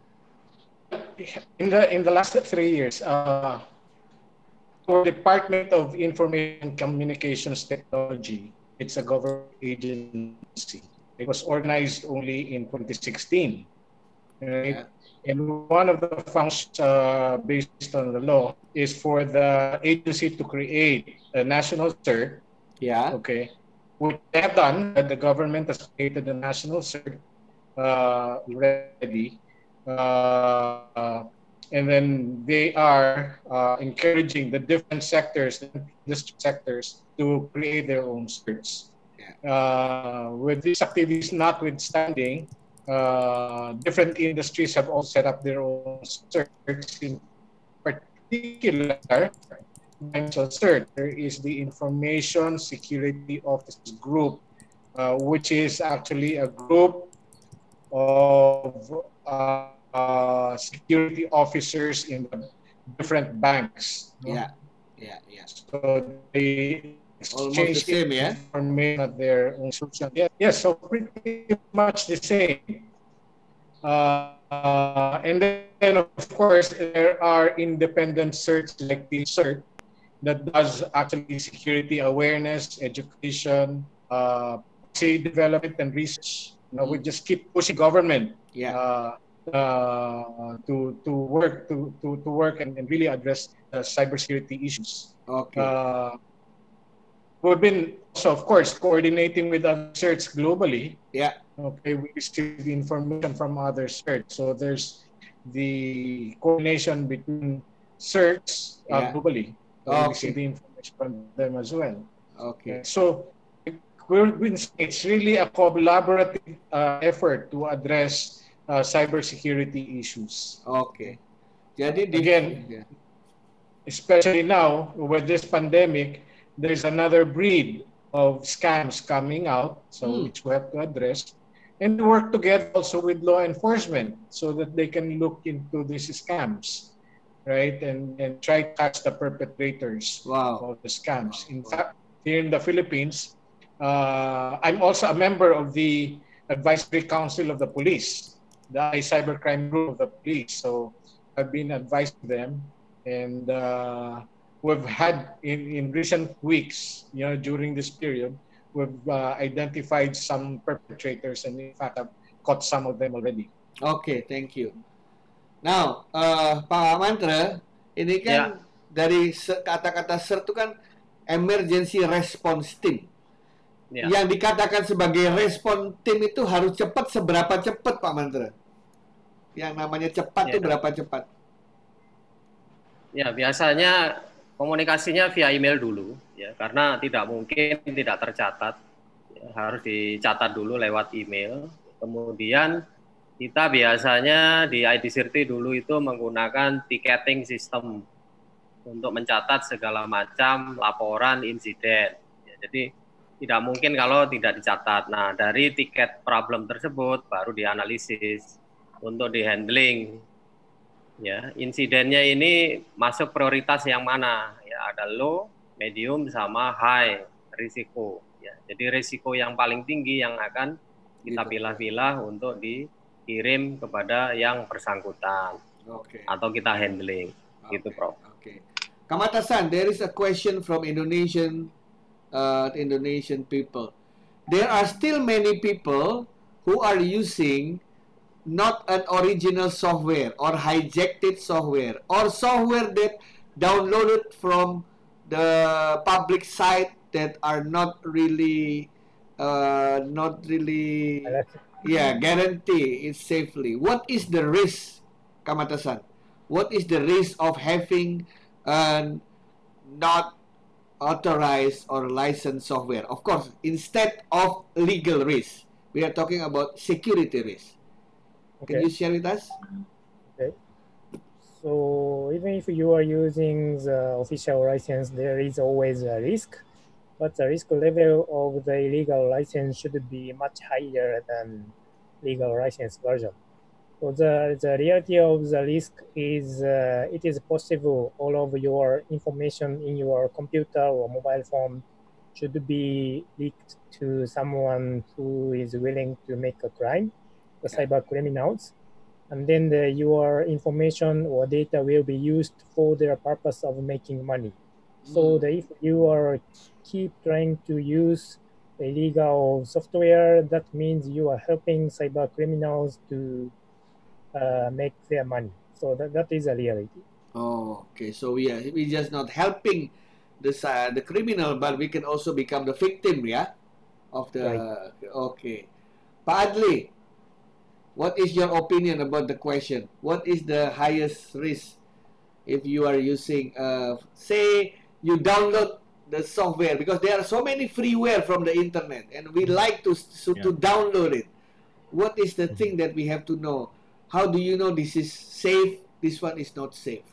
In the in the last three years, uh, our Department of Information and Communications Technology, it's a government agency. It was organized only in twenty sixteen. Right? Yeah. And one of the functions uh, based on the law is for the agency to create a national cert. Yeah. Okay. What they have done, uh, the government has created a national cert uh, already. Uh, and then they are uh, encouraging the different sectors, the district sectors, to create their own certs. Yeah. Uh, with these activities notwithstanding, uh, different industries have all set up their own certs. In particular, financial cert, there is the Information Security Officers Group, uh, which is actually a group of uh, uh, security officers in the different banks. no? Yeah. Yeah. Yeah. So they Almost the exchange same, yeah? information at their own social. Yes, yes, so pretty much the same. Uh, uh, and then, of course, there are independent certs like the cert that does actually security awareness, education, uh, policy development, and research. You know, we just keep pushing government Yeah. uh, uh, to to work to to, to work and, and really address the cybersecurity issues. Okay. Uh, we've been also, of course, coordinating with other certs globally. Yeah. Okay, we receive information from other certs. So there's the coordination between certs uh, Yeah. globally. So we Okay. receive the information from them as well. Okay. So we're, it's really a collaborative uh, effort to address uh, cybersecurity issues. Okay. Jadi di- Again, yeah. especially now with this pandemic, there's another breed of scams coming out, so Hmm. which we have to address, and work together also with law enforcement so that they can look into these scams, right, and and try to catch the perpetrators Wow. of the scams. In Wow. fact, here in the Philippines, uh, I'm also a member of the Advisory Council of the Police, the cybercrime group of the police. So I've been advising them, and uh, we've had in, in recent weeks, you know, during this period, we've uh, identified some perpetrators, and in fact, I've caught some of them already. Oke, thank you. Now, uh, Pak Mantra, ini kan dari se- kata-kata S E R itu kan Emergency Response Team. Ya. Yang dikatakan sebagai respon tim itu harus cepat, seberapa cepat Pak Mantra? Yang namanya cepat itu Ya. berapa cepat? Ya, biasanya komunikasinya via email dulu, ya, karena tidak mungkin tidak tercatat. Ya, harus dicatat dulu lewat email. Kemudian kita biasanya di I D Sirti dulu itu menggunakan ticketing system untuk mencatat segala macam laporan insiden. Ya, jadi tidak mungkin kalau tidak dicatat. Nah, dari tiket problem tersebut baru dianalisis untuk di-handling. Ya, insidennya ini masuk prioritas yang mana? Ya, ada low, medium, sama high risiko. Ya, jadi risiko yang paling tinggi yang akan kita Gitu. pilah-pilah untuk dikirim kepada yang bersangkutan Oke. atau kita handling. Gitu, Okay, Prof. Okay. Kamata-san, there is a question from Indonesian uh, Indonesian people. There are still many people who are using not an original software or hijacked software or software that downloaded from the public site that are not really uh, not really yeah guarantee it safely. What is the risk, Kamata-san? What is the risk of having uh, not authorized or licensed software? Of course, instead of legal risk, we are talking about security risk. Can Okay. you share with us? Okay. So even if you are using the official license, there is always a risk, but the risk level of the illegal license should be much higher than legal license version. So the, the reality of the risk is uh, it is possible all of your information in your computer or mobile phone should be leaked to someone who is willing to make a crime, the cyber criminals. And then the, your information or data will be used for their purpose of making money. So the, if you are keep trying to use illegal software, that means you are helping cyber criminals to uh, make their money. So that, that is a reality. Oh, okay. So we are we just not helping the uh, the criminal, but we can also become the victim, yeah, of the. Right. Okay, Pak Adli, what is your opinion about the question? What is the highest risk if you are using, uh, say, you download the software, because there are so many freeware from the internet, and we like to so, to download it. What is the thing that we have to know? How do you know this is safe? This one is not safe.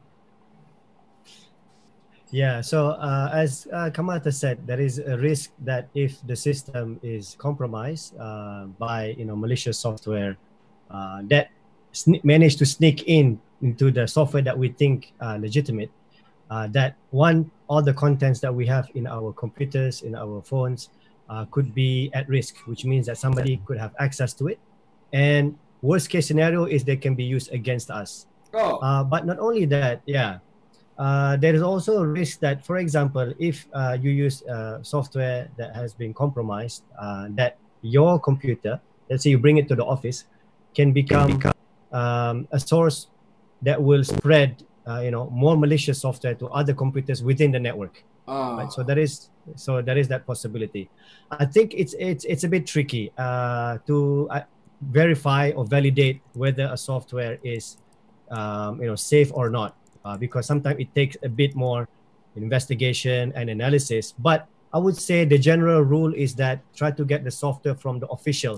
Yeah, so uh, as uh, Kamata said, there is a risk that if the system is compromised uh, by you know malicious software uh, that sne- managed to sneak in into the software that we think are legitimate, uh, that one, all the contents that we have in our computers, in our phones, uh, could be at risk, which means that somebody could have access to it, and worst case scenario is they can be used against us. Oh. Uh, but not only that, yeah. Uh, there is also a risk that, for example, if uh, you use uh, software that has been compromised, uh, that your computer, let's say you bring it to the office, can become um, a source that will spread, uh, you know, more malicious software to other computers within the network. Oh. Right? So there is, so there is that possibility. I think it's it's it's a bit tricky uh, to uh, verify or validate whether a software is, um, you know, safe or not. Uh, because sometimes it takes a bit more investigation and analysis. But I would say the general rule is that try to get the software from the official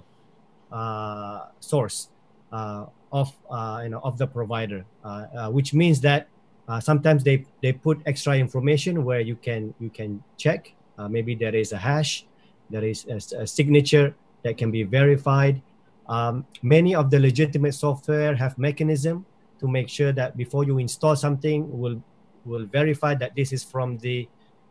uh, source uh, of uh, you know of the provider, uh, uh, which means that uh, sometimes they they put extra information where you can you can check. Uh, maybe there is a hash, there is a, a signature that can be verified. Um, many of the legitimate software have mechanism to make sure that before you install something, will will verify that this is from the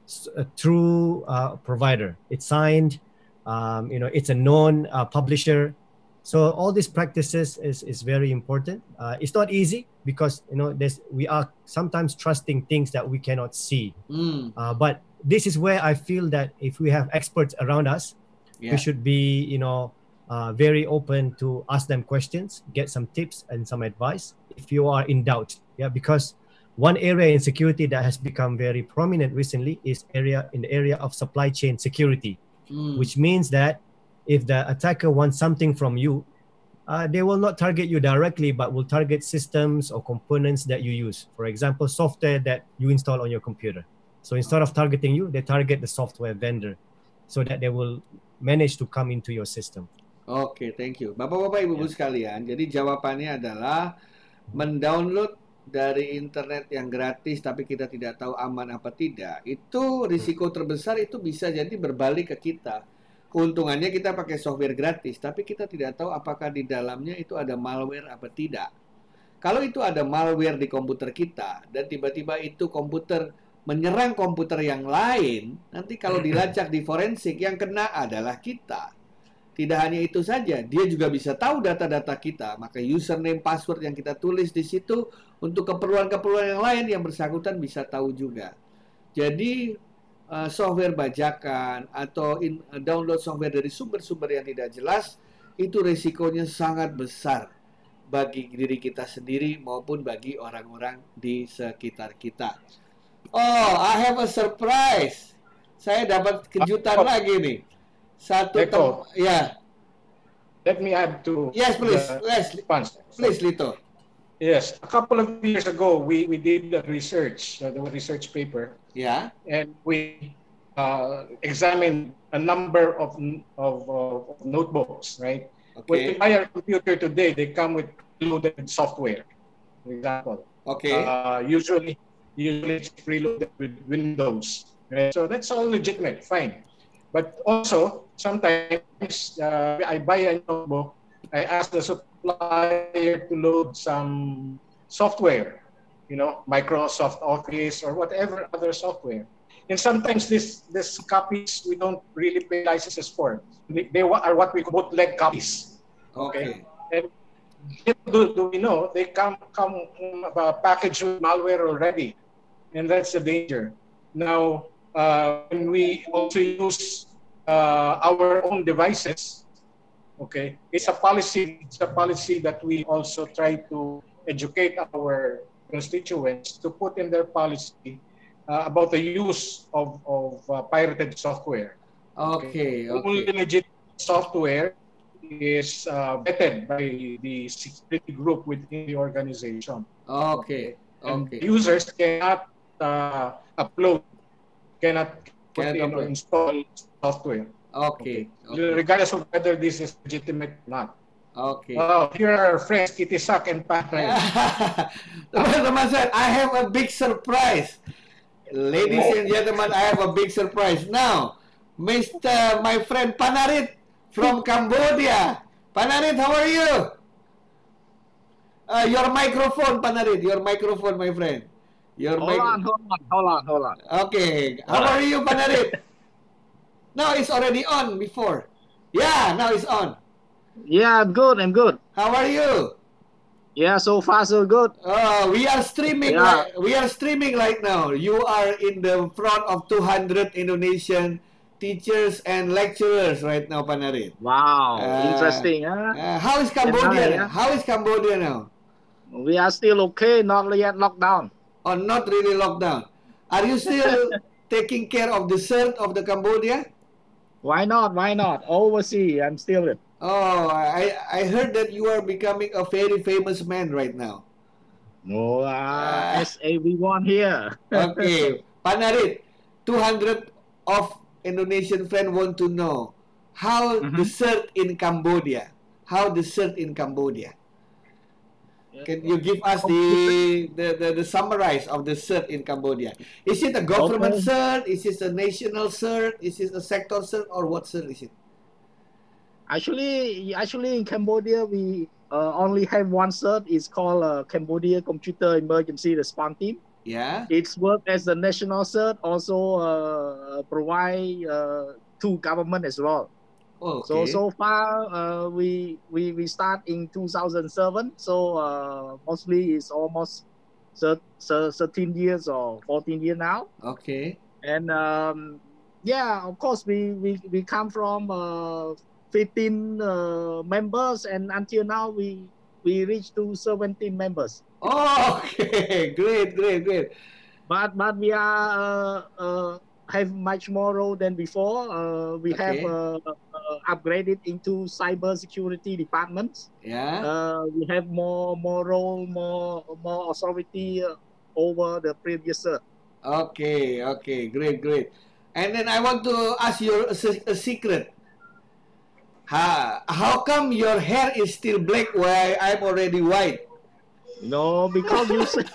a true uh, provider. It's signed, um, you know, it's a known uh, publisher. So all these practices is, is very important. Uh, it's not easy because, you know, there's, we are sometimes trusting things that we cannot see. Mm. Uh, but this is where I feel that if we have experts around us, Yeah. we should be, you know, uh, very open to ask them questions, get some tips and some advice if you are in doubt. Yeah, because one area in security that has become very prominent recently is area in the area of supply chain security, Mm. which means that if the attacker wants something from you, uh, they will not target you directly, but will target systems or components that you use. For example, software that you install on your computer. So instead of targeting you, they target the software vendor so that they will manage to come into your system. Oke, thank you. Bapak-bapak, ibu-ibu sekalian, jadi jawabannya adalah mendownload dari internet yang gratis tapi kita tidak tahu aman apa tidak, itu risiko terbesar itu bisa jadi berbalik ke kita. Keuntungannya kita pakai software gratis, tapi kita tidak tahu apakah di dalamnya itu ada malware apa tidak. Kalau itu ada malware di komputer kita dan tiba-tiba itu komputer menyerang komputer yang lain, nanti kalau dilacak di forensik yang kena adalah kita. Tidak hanya itu saja, dia juga bisa tahu data-data kita, maka username, password yang kita tulis di situ untuk keperluan-keperluan yang lain yang bersangkutan bisa tahu juga. Jadi uh, software bajakan atau in, uh, download software dari sumber-sumber yang tidak jelas itu risikonya sangat besar bagi diri kita sendiri maupun bagi orang-orang di sekitar kita. Oh, I have a surprise. Saya dapat kejutan Oh. lagi nih. Satu Eko. tem- ya. Let me add to Yes, please. the Yes, response. please, Lito. Yes, a couple of years ago, we, we did the research, uh, the research paper, Ya. and we uh, examined a number of, of, of notebooks, right? When you Oke. buy a computer today, they come with preloaded software, for example. Oke. Uh, usually, usually it's preloaded with Windows. Right? So that's all legitimate, fine. But also, sometimes uh, I buy a notebook, I ask the supplier to load some software, you know, Microsoft Office or whatever other software. And sometimes this, this copies we don't really pay licenses for. They, they are what we call bootleg copies. Oke. And do, do we know they come come uh, packaged with malware already, and that's the danger. Now, uh, when we also use uh, our own devices, okay, it's a policy. It's a policy that we also try to educate our constituents to put in their policy uh, about the use of of uh, pirated software. Oke. Only Oke. legit software is uh, vetted by the security group within the organization. Oke. And Oke. users cannot uh, upload, cannot put Cannot in or upload. install software. Oke. Oke. Regardless of whether this is legitimate or not. Oke. Uh, here are our friends, Kitty Sak and Pat Ryan. Teman-teman saya, I have a big surprise. Ladies and gentlemen, I have a big surprise. Now, Mister my friend Panarit from Cambodia. Panarit, how are you? Uh, your microphone, Panarit. Your microphone, my friend. Your Hold mic- on, hold on, hold on, hold on. Okay. How are you, Panarit? No, it's already on before. Yeah, now it's on. Yeah, I'm good, I'm good. How are you? Yeah, so far so good. Oh, we are streaming. Yeah. Right, we are streaming right now. You are in the front of two hundred Indonesian teachers and lecturers right now, Panarit. Wow, Uh, interesting, huh? Uh, how is Cambodia? Yeah. How is Cambodia now? We are still okay, not yet locked down. Or not really locked down? Are you still taking care of the cert of the Cambodia? Why not? Why not? Overseas, I'm still in. Oh, I I heard that you are becoming a very famous man right now. No, uh, as everyone here. Okay, Panarit, two hundred of Indonesian friend want to know how Mhm. the cert in Cambodia. How the cert in Cambodia. Can you give us the the, the, the summarize of the cert in Cambodia? Is it a government Okay. cert? Is it a national cert? Is it a sector cert, or what cert is it? Actually, actually in Cambodia, we uh, only have one cert. It's called uh, Cambodia Computer Emergency Response Team. Yeah. It's worked as the national cert, also uh, provide uh, to government as well. Oh, So okay. so far uh, we we we start in two thousand seven. So uh, mostly it's almost thir- thir- thirteen years or fourteen years now. Okay. And um, yeah, of course we we, we come from uh, fifteen uh, members, and until now we we reach to seventeen members. Oh, okay. Great, great, great. But but we are uh, uh, have much more role than before. Uh, we have Okay. uh, uh, upgraded into cyber security departments. Yeah. Uh, we have more more role, more more authority uh, over the previous cert. Okay, okay, great, great. And then I want to ask you a, se- a secret. Ha, how come your hair is still black while I'm already white? No, because you say,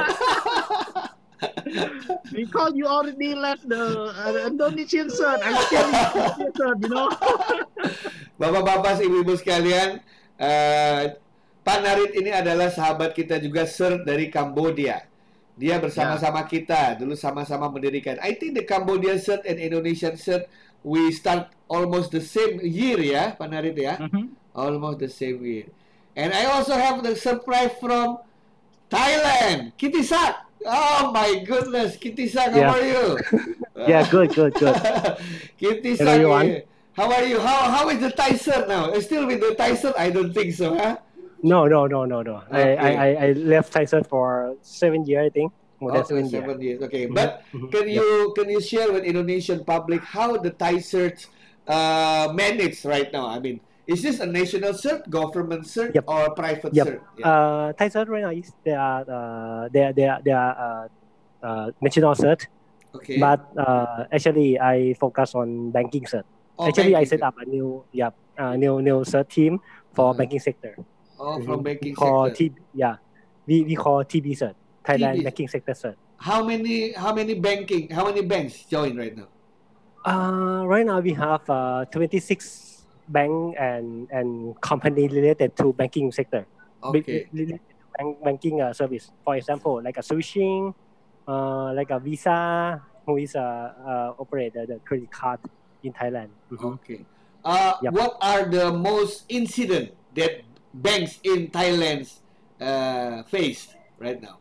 because you already left the uh, Indonesian cert. I'm still in Indonesian cert, you know. Bapak-bapak, ibu-ibu sekalian, eh, Pak Narit ini adalah sahabat kita juga, cert dari Kambodia. Dia bersama-sama kita, dulu sama-sama mendirikan. I think the Cambodia cert and Indonesian cert, we start almost the same year ya, Pak Narit ya. Mhm. Almost the same year. And I also have the surprise from Thailand, Kitisak. Oh my goodness, Kitisak, how Yeah. are you? Yeah, good, good, good. Kitisak, Hello, everyone. eh, how are you? How how is the Thai cert now? Still with the Thai cert? I don't think so, huh? No, no, no, no, no. I, I, Okay. I I left Tyson for seven years, I think. More than Okay, seven years. seven years. Okay, Mhm, but mhm, can yep. you can you share with Indonesian public how the Thai cert uh, managed right now? I mean, is this a national cert, government cert, Yep. or private Yep. cert? Yeah. Uh, Tyson right now is they are uh, they are they are, they are uh, uh, national cert, Okay. but uh, actually I focus on banking cert. Oh, Actually, I banking set cert. up a new yeah uh, new new cert team for Uh-huh. banking sector. Oh, from Mhm. banking We call sector. T yeah we we call T B cert, Thailand T B. Banking Sector cert. How many how many banking how many banks join right now? Uh, right now we have uh, twenty-six bank and and company related to banking sector. Be- Okay. related to bank, banking uh, service. For example, like a switching, uh, like a Visa, who is a uh, operator the credit card in Thailand. Mhm. Okay. Uh, Yep. What are the most incident that banks in Thailand uh, faced right now?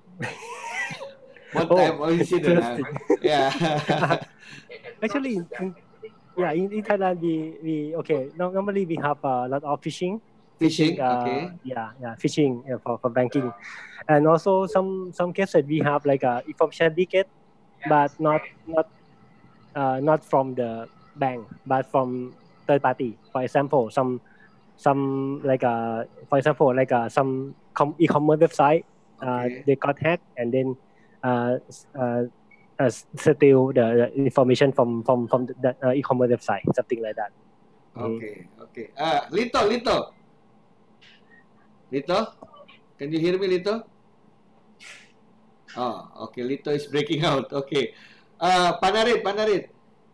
What Oh, type of incident? uh, interesting. yeah. Actually, in, yeah, in, in Thailand we we okay. No, normally we have a lot of phishing. Fishing. Uh, Okay. Yeah, yeah, phishing uh, for, for banking, and also some some cases we have like a information leakage, but not not uh, not from the bank, but from third party. For example, some some like uh for example like uh, some com- e-commerce website uh, Okay. they got hacked and then uh, s- uh, uh, steal the, the information from from from the, the uh, e-commerce website, something like that. Mhm. Okay. Okay. Uh, Lito, Lito. Lito? Can you hear me, Lito? Oh, okay. Lito is breaking out. Okay. Uh, Panarit, Panarit.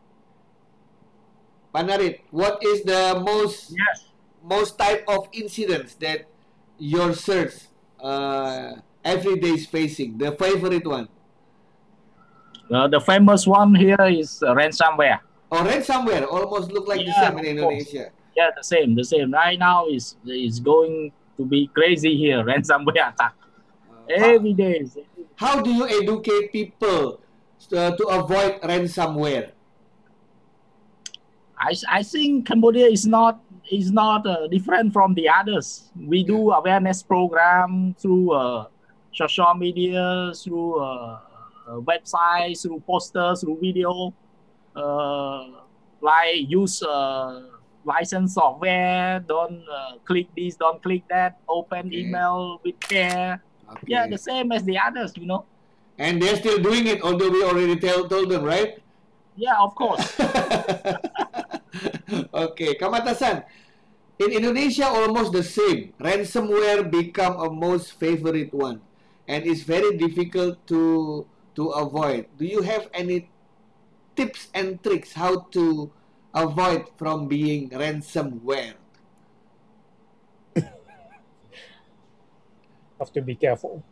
Panarit, what is the most Yes. most type of incidents that your search uh, every day is facing? The favorite one? Uh, the famous one here is uh, ransomware. Or ransomware? Almost look like the Yeah, same in of course. Indonesia. Yeah, the same, the same. Right now is is going to be crazy here. Ransomware attack Uh, every day. How do you educate people to, to avoid ransomware? I, I think Cambodia is not is not uh, different from the others. We do awareness program through uh, social media, through uh, uh, websites, through posters, through video. Uh, like use uh, licensed software. Don't uh, click this. Don't click that. Open Okay. email with care. Okay. Yeah, the same as the others. You know. And they're still doing it, although we already tell, told them, right? Yeah, of course. Okay, Kamata-san. In Indonesia, almost the same. Ransomware become a most favorite one, and it's very difficult to to avoid. Do you have any tips and tricks how to avoid from being ransomware? Have to be careful.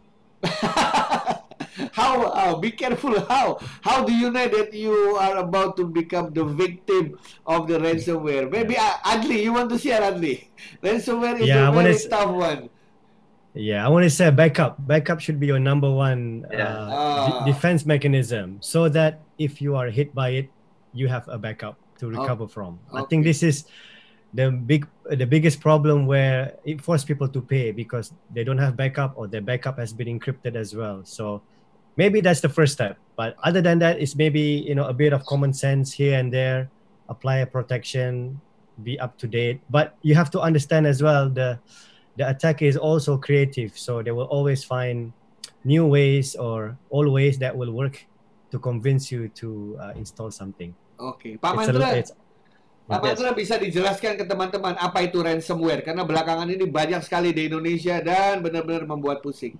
How? Uh, be careful. How? How do you know that you are about to become the victim of the ransomware? Maybe uh, Adli, you want to share, Adli? Ransomware is Yeah, I a wanna very s- tough one. Yeah, I want to say backup. Backup should be your number one Yeah. uh, Ah. de- defense mechanism, so that if you are hit by it, you have a backup to recover from. I think okay. this is the big, the biggest problem where it forces people to pay because they don't have backup or their backup has been encrypted as well. So maybe that's the first step. But other than that, it's maybe you know a bit of common sense here and there. Apply a protection, be up to date. But you have to understand as well the the attacker is also creative, so they will always find new ways or old ways that will work to convince you to uh, install something. Oke, Pak It's a- Mandra, it's- Pak Yes. Mandra bisa dijelaskan ke teman-teman apa itu ransomware? Karena belakangan ini banyak sekali di Indonesia dan benar-benar membuat pusing.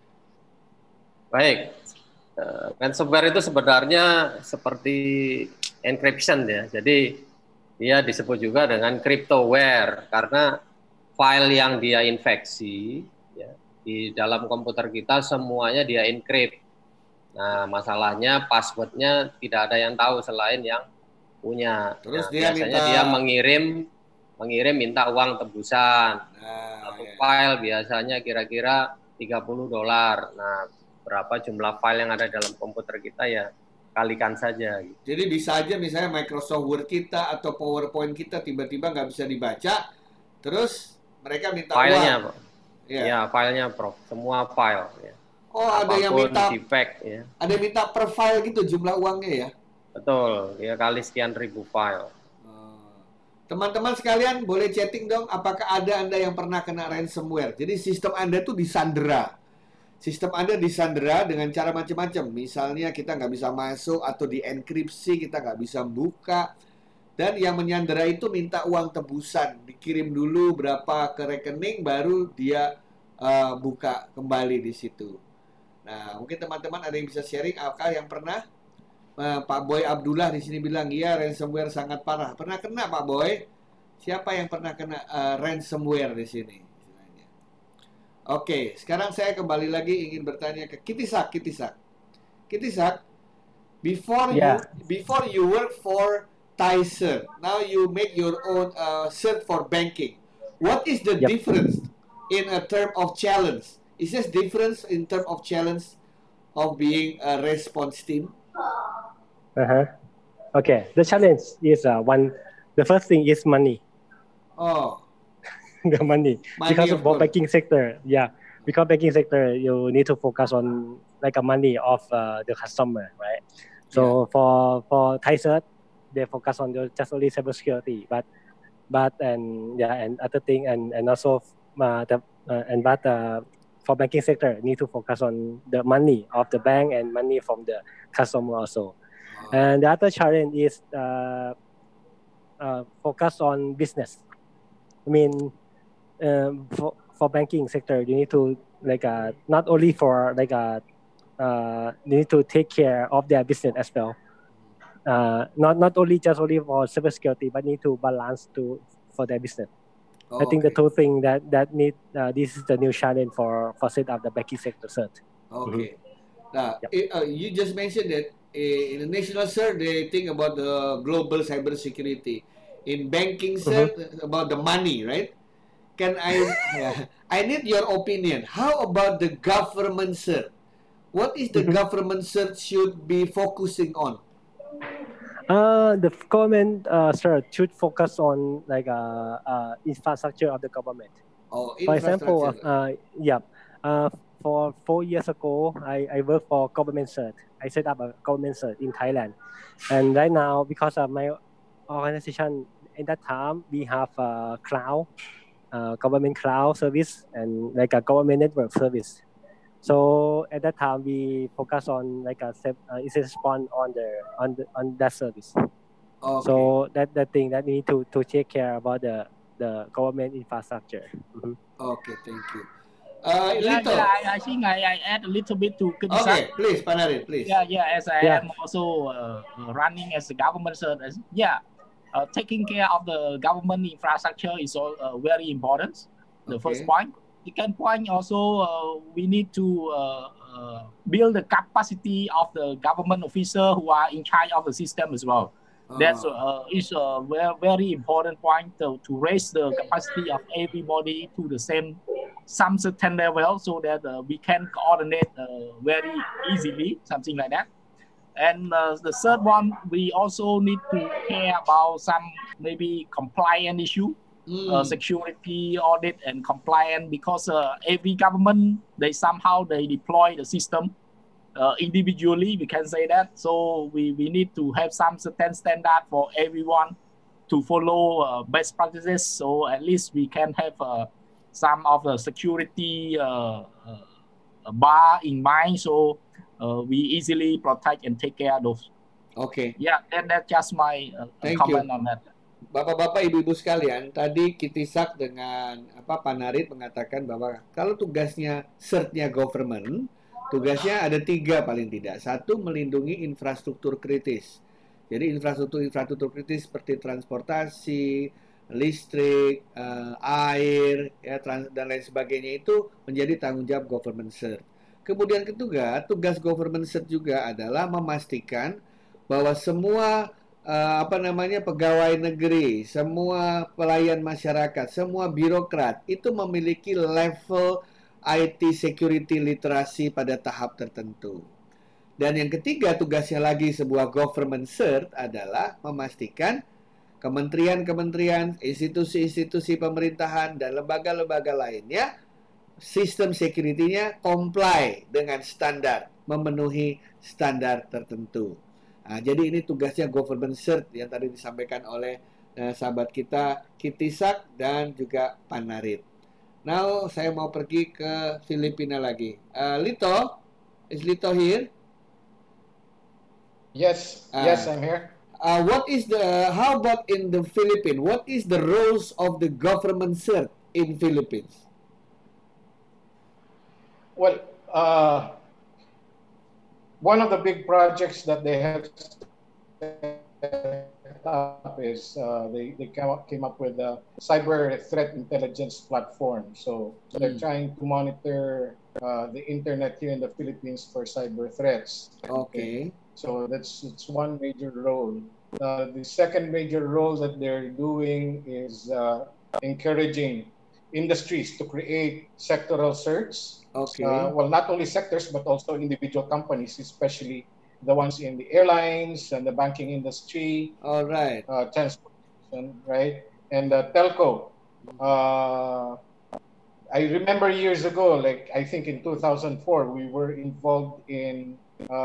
Baik, Eh, ransomware itu sebenarnya seperti encryption ya. Jadi dia disebut juga dengan cryptoware karena file yang dia infeksi ya, di dalam komputer kita semuanya dia encrypt. Nah, masalahnya passwordnya tidak ada yang tahu selain yang punya. Terus Nah, dia biasanya minta- dia mengirim mengirim minta uang tebusan. Nah, Satu ya. file biasanya kira-kira tiga puluh dolar. Nah, berapa jumlah file yang ada dalam komputer kita ya kalikan saja. Gitu. Jadi bisa aja misalnya Microsoft Word kita atau PowerPoint kita tiba-tiba nggak bisa dibaca, terus mereka minta Filenya, uang. Pak. Ya. Ya, filenya, Prof. Semua file. Ya. Oh, ada yang Apapun minta, defect, ya. ada yang minta per file gitu jumlah uangnya ya. Betul, ya kali sekian ribu file. Oh. Teman-teman sekalian boleh chatting dong, apakah ada Anda yang pernah kena ransomware? Jadi sistem Anda tuh disandera. Sistem Anda disandera dengan cara macam-macam. Misalnya kita nggak bisa masuk atau dienkripsi, kita nggak bisa buka. Dan yang menyandera itu minta uang tebusan. Dikirim dulu berapa ke rekening, baru dia uh, buka kembali di situ. Nah, mungkin teman-teman ada yang bisa sharing, apakah yang pernah? Uh, Pak Boy Abdullah di sini bilang, iya ransomware sangat parah. Pernah kena Pak Boy? Siapa yang pernah kena uh, ransomware di sini? Oke, sekarang saya kembali lagi ingin bertanya ke Kitisak, Kitisak. Kitisak, before Yeah. you before you work for Tyson, now you make your own uh, cert for banking. What is the Yep. difference in a term of challenge? Is there difference in term of challenge of being a response team? Uh-huh. Okay, the challenge is uh, one. The first thing is money. Oh, The money. Money, because of for course. banking sector, yeah, because banking sector, you need to focus on like a money of uh, the customer, right? So for for Tyson, they focus on the, just only cybersecurity, but but and yeah, and other thing, and and also uh, the uh, and but uh, for banking sector, need to focus on the money of the bank and money from the customer also. And the other challenge is uh, uh, focus on business. I mean, um, for for banking sector, you need to like uh, not only for like uh, uh, you need to take care of their business as well. Uh, not not only just only for cybersecurity, but need to balance to for their business. I think the okay. two thing that that need uh, this is the new challenge for for set up the banking sector cert. Okay. Now, eh, uh, you just mentioned that eh, in the national cert, they think about the global cybersecurity. In banking cert, about the money, right? Can I? I need your opinion. How about the government cert? What is the government cert should be focusing on? Uh, the government uh, cert should focus on like uh, uh, infrastructure of the government. Oh, For example, infrastructure. uh, yeah, uh, for four years ago, I, I worked for government cert. I set up a government cert in Thailand, and right now because of my organization, at that time we have a cloud, uh, government cloud service, and like a government network service. So at that time, we focus on like a sep- uh, incident response on the on the, on that service. Okay. So that the thing that we need to to take care about the the government infrastructure. Mhm. Okay, thank you. Uh, Yeah, Lito. yeah. I, I think I, I add a little bit to Okay, Ketisak. please, Panarit, please. Yeah, yeah. As I Yeah. am also uh, uh, running as a government service, yeah, uh, taking care of the government infrastructure is all, uh, very important. The Okay. first point. Second point also, uh, we need to uh, uh, build the capacity of the government officer who are in charge of the system as well. That's uh, is a very, very important point to, to raise the capacity of everybody to the same some certain level so that uh, we can coordinate uh, very easily, something like that. And uh, the third one, we also need to care about some maybe compliance issue, Mm. uh, security audit and compliance, because uh, every government, they somehow they deploy the system uh, individually, we can say that. So we, we need to have some certain standard for everyone to follow uh, best practices. So at least we can have uh, some of the security uh, uh, bar in mind. So uh, we easily protect and take care of those. Okay. Yeah, that, that's just my uh, Thank comment you. on that. Bapak-bapak, ibu-ibu sekalian, tadi Kitisak dengan apa Panarit mengatakan bahwa kalau tugasnya C E R T-nya government, tugasnya ada tiga paling tidak. Satu, melindungi infrastruktur kritis. Jadi infrastruktur-infrastruktur kritis seperti transportasi, listrik, uh, air, ya, trans dan lain sebagainya itu menjadi tanggung jawab government C E R T. Kemudian ketiga, tugas government C E R T juga adalah memastikan bahwa semua Uh, apa namanya pegawai negeri, semua pelayan masyarakat, semua birokrat itu memiliki level I T security literasi pada tahap tertentu. Dan yang ketiga, tugasnya lagi sebuah government C E R T adalah memastikan kementerian-kementerian, institusi-institusi pemerintahan dan lembaga-lembaga lainnya sistem security-nya comply dengan standar, memenuhi standar tertentu. Nah, jadi ini tugasnya government C E R T yang tadi disampaikan oleh uh, sahabat kita Kitisak dan juga Panarit. Now saya mau pergi ke Filipina lagi. Uh, Lito, is Lito here? Yes, Uh, yes, I'm here. Uh, what is the? How about in the Philippines? What is the roles of the government C E R T in Philippines? Well, uh, one of the big projects that they have set up is uh, they, they came up, came up with a cyber threat intelligence platform. So, so they're Mm. trying to monitor uh, the internet here in the Philippines for cyber threats. Okay. So that's it's one major role. Uh, the second major role that they're doing is uh, encouraging industries to create sectoral certs. Okay. Uh, well, not only sectors, but also individual companies, especially the ones in the airlines and the banking industry, All right. uh, transportation, right? And uh, telco. Uh, I remember years ago, like I think in two thousand four, we were involved in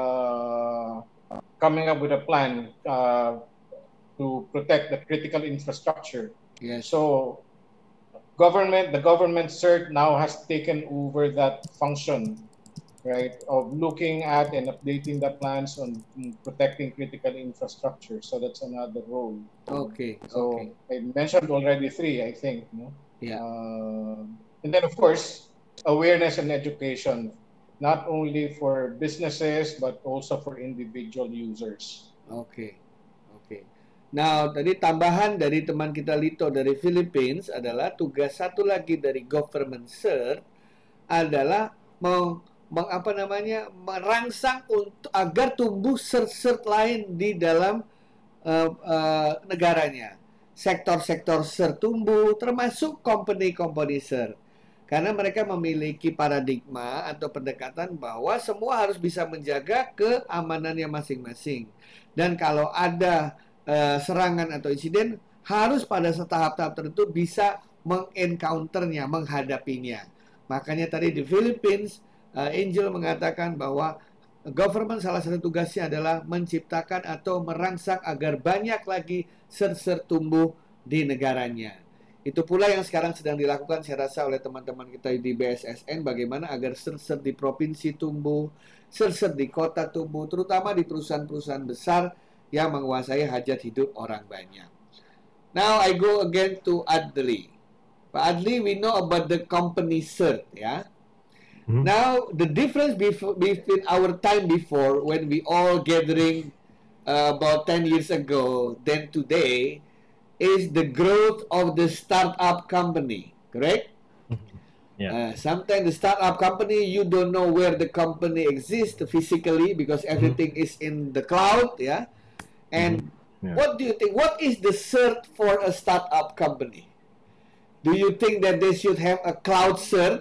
uh, coming up with a plan uh, to protect the critical infrastructure. Yes. So government, the government C E R T now has taken over that function, right, of looking at and updating the plans on mm, protecting critical infrastructure. So that's another role. Okay. So Okay. I mentioned already three, I think. No? Yeah. Uh, and then, of course, awareness and education, not only for businesses, but also for individual users. Oke, oke. Nah, tadi tambahan dari teman kita Lito dari Philippines adalah tugas satu lagi dari government C E R T adalah meng, meng- apa namanya merangsang untuk agar tumbuh C E R T-C E R T lain di dalam uh, uh, negaranya. Sektor-sektor C E R T tumbuh, termasuk company-company C E R T. Karena mereka memiliki paradigma atau pendekatan bahwa semua harus bisa menjaga keamanannya masing-masing. Dan kalau ada uh, serangan atau insiden, harus pada tahap-tahap tertentu bisa mengencounternya, menghadapinya. Makanya tadi di Philippines, uh, Angel mengatakan bahwa government salah satu tugasnya adalah menciptakan atau merangsang agar banyak lagi C E R T-C E R T tumbuh di negaranya. Itu pula yang sekarang sedang dilakukan saya rasa oleh teman-teman kita di B S S N, bagaimana agar cert-cert di provinsi tumbuh, cert-cert di kota tumbuh, terutama di perusahaan-perusahaan besar yang menguasai hajat hidup orang banyak. Now I go again to Adli. Pak Adli, we know about the company cert, ya. Mhm. Now the difference before, between our time before when we all gathering uh, about ten years ago than today is the growth of the startup company, correct? Yeah. Uh, sometimes the startup company, you don't know where the company exists physically because everything is in the cloud, yeah. And Yeah. what do you think? What is the cert for a startup company? Do you think that they should have a cloud cert,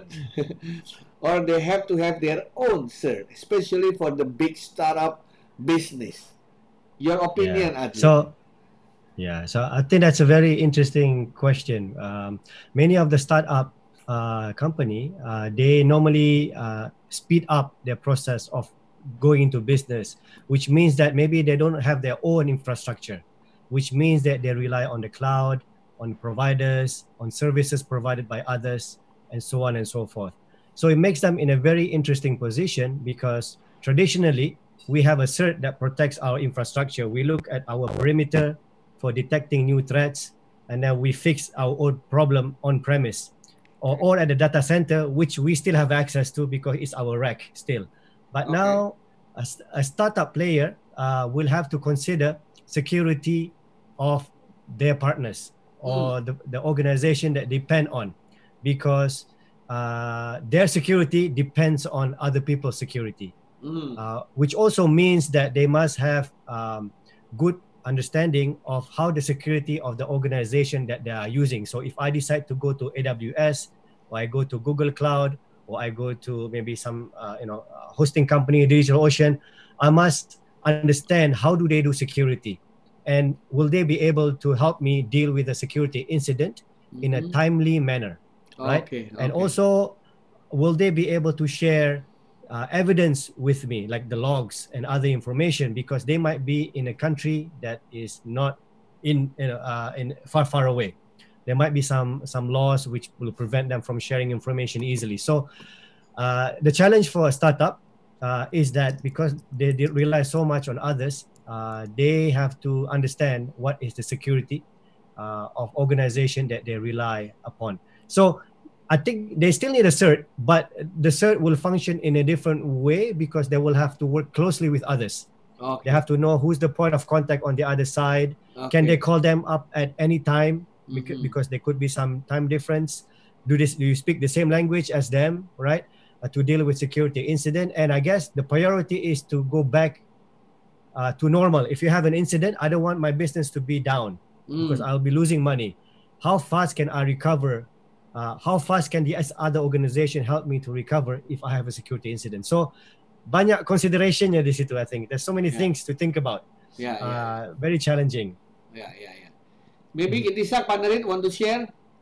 or they have to have their own cert, especially for the big startup business? Your opinion, Yeah. Adli? So, yeah, so I think that's a very interesting question. Um, many of the startup uh, company, uh, they normally uh, speed up their process of going into business, which means that maybe they don't have their own infrastructure, which means that they rely on the cloud, on providers, on services provided by others, and so on and so forth. So it makes them in a very interesting position because traditionally we have a cert that protects our infrastructure. We look at our perimeter for detecting new threats, and then we fix our own problem on premise or, or at the data center, which we still have access to because it's our rack still. But Okay. now a, s- a startup player uh, will have to consider security of their partners or the, the organization that depend on, because uh, their security depends on other people's security, Mm. uh, which also means that they must have um, good understanding of how the security of the organization that they are using. So if I decide to go to A W S, or I go to Google Cloud, or I go to maybe some uh, you know uh, hosting company, DigitalOcean, I must understand how do they do security, and will they be able to help me deal with a security incident in a Mhm. timely manner, right? Okay, And okay. also, will they be able to share uh, evidence with me, like the logs and other information, because they might be in a country that is not in you know, uh, in far far away. There might be some some laws which will prevent them from sharing information easily. So uh, the challenge for a startup uh, is that because they, they rely so much on others, uh, they have to understand what is the security uh, of organization that they rely upon. So I think they still need a cert, but the cert will function in a different way because they will have to work closely with others. They Okay. have to know who's the point of contact on the other side. Can Okay. they call them up at any time because, Mhm. because there could be some time difference? Do this? Do you speak the same language as them, right? Uh, to deal with security incident, and I guess the priority is to go back uh, to normal. If you have an incident, I don't want my business to be down because Mm. I'll be losing money. How fast can I recover? Uh, how fast can the s- other organization help me to recover if I have a security incident? So banyak considerationnya di situ. I think there's so many Yeah. things to think about. Yeah, yeah, Uh, very challenging. yeah, yeah, yeah. Maybe Itisak Panarit want to share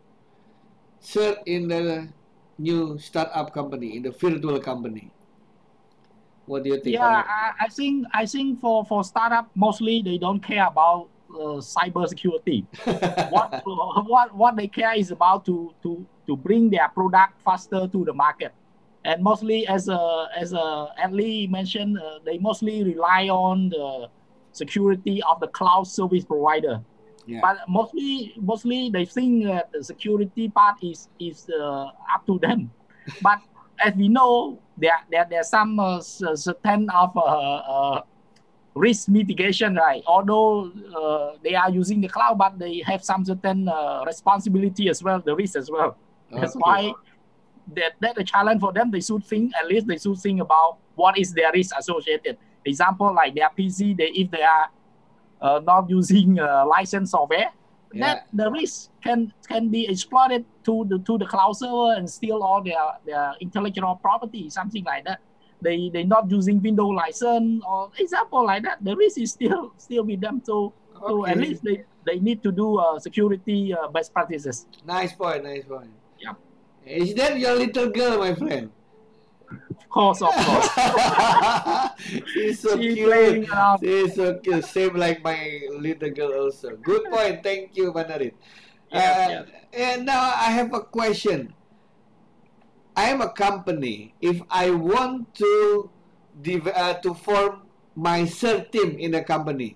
cert in the new startup company, in the virtual company. What do you think? Yeah, Panarit? I, I think I think for for startup mostly they don't care about uh, cyber security. what what what they care is about to to to bring their product faster to the market, and mostly as a as a Adli mentioned, uh, they mostly rely on the security of the cloud service provider. Yeah. But mostly mostly they think that the security part is is uh, up to them. But as we know, there there there's some uh, certain of uh, uh, risk mitigation, right? Although uh, they are using the cloud, but they have some certain uh, responsibility as well, the risk as well. That's Okay. why that that a challenge for them. They should think, at least they should think about what is their risk associated. Example, like their P C, they if they are uh, not using uh, licensed software, Yeah. that the risk can can be exploited to the to the cloud server and steal all their their intellectual property, something like that. They they not using Windows license or example like that. The risk is still still with them. So so at Okay. least they they need to do uh, security uh, best practices. Nice point, nice point. Yeah, Is that your little girl, my friend? of course, of course. She's so She cute. playing around. She's so cute. Same like my little girl also. Good point. Thank you, Panarit. Uh, and now I have a question. I am a company. If I want to div- uh, to form my cert team in a company,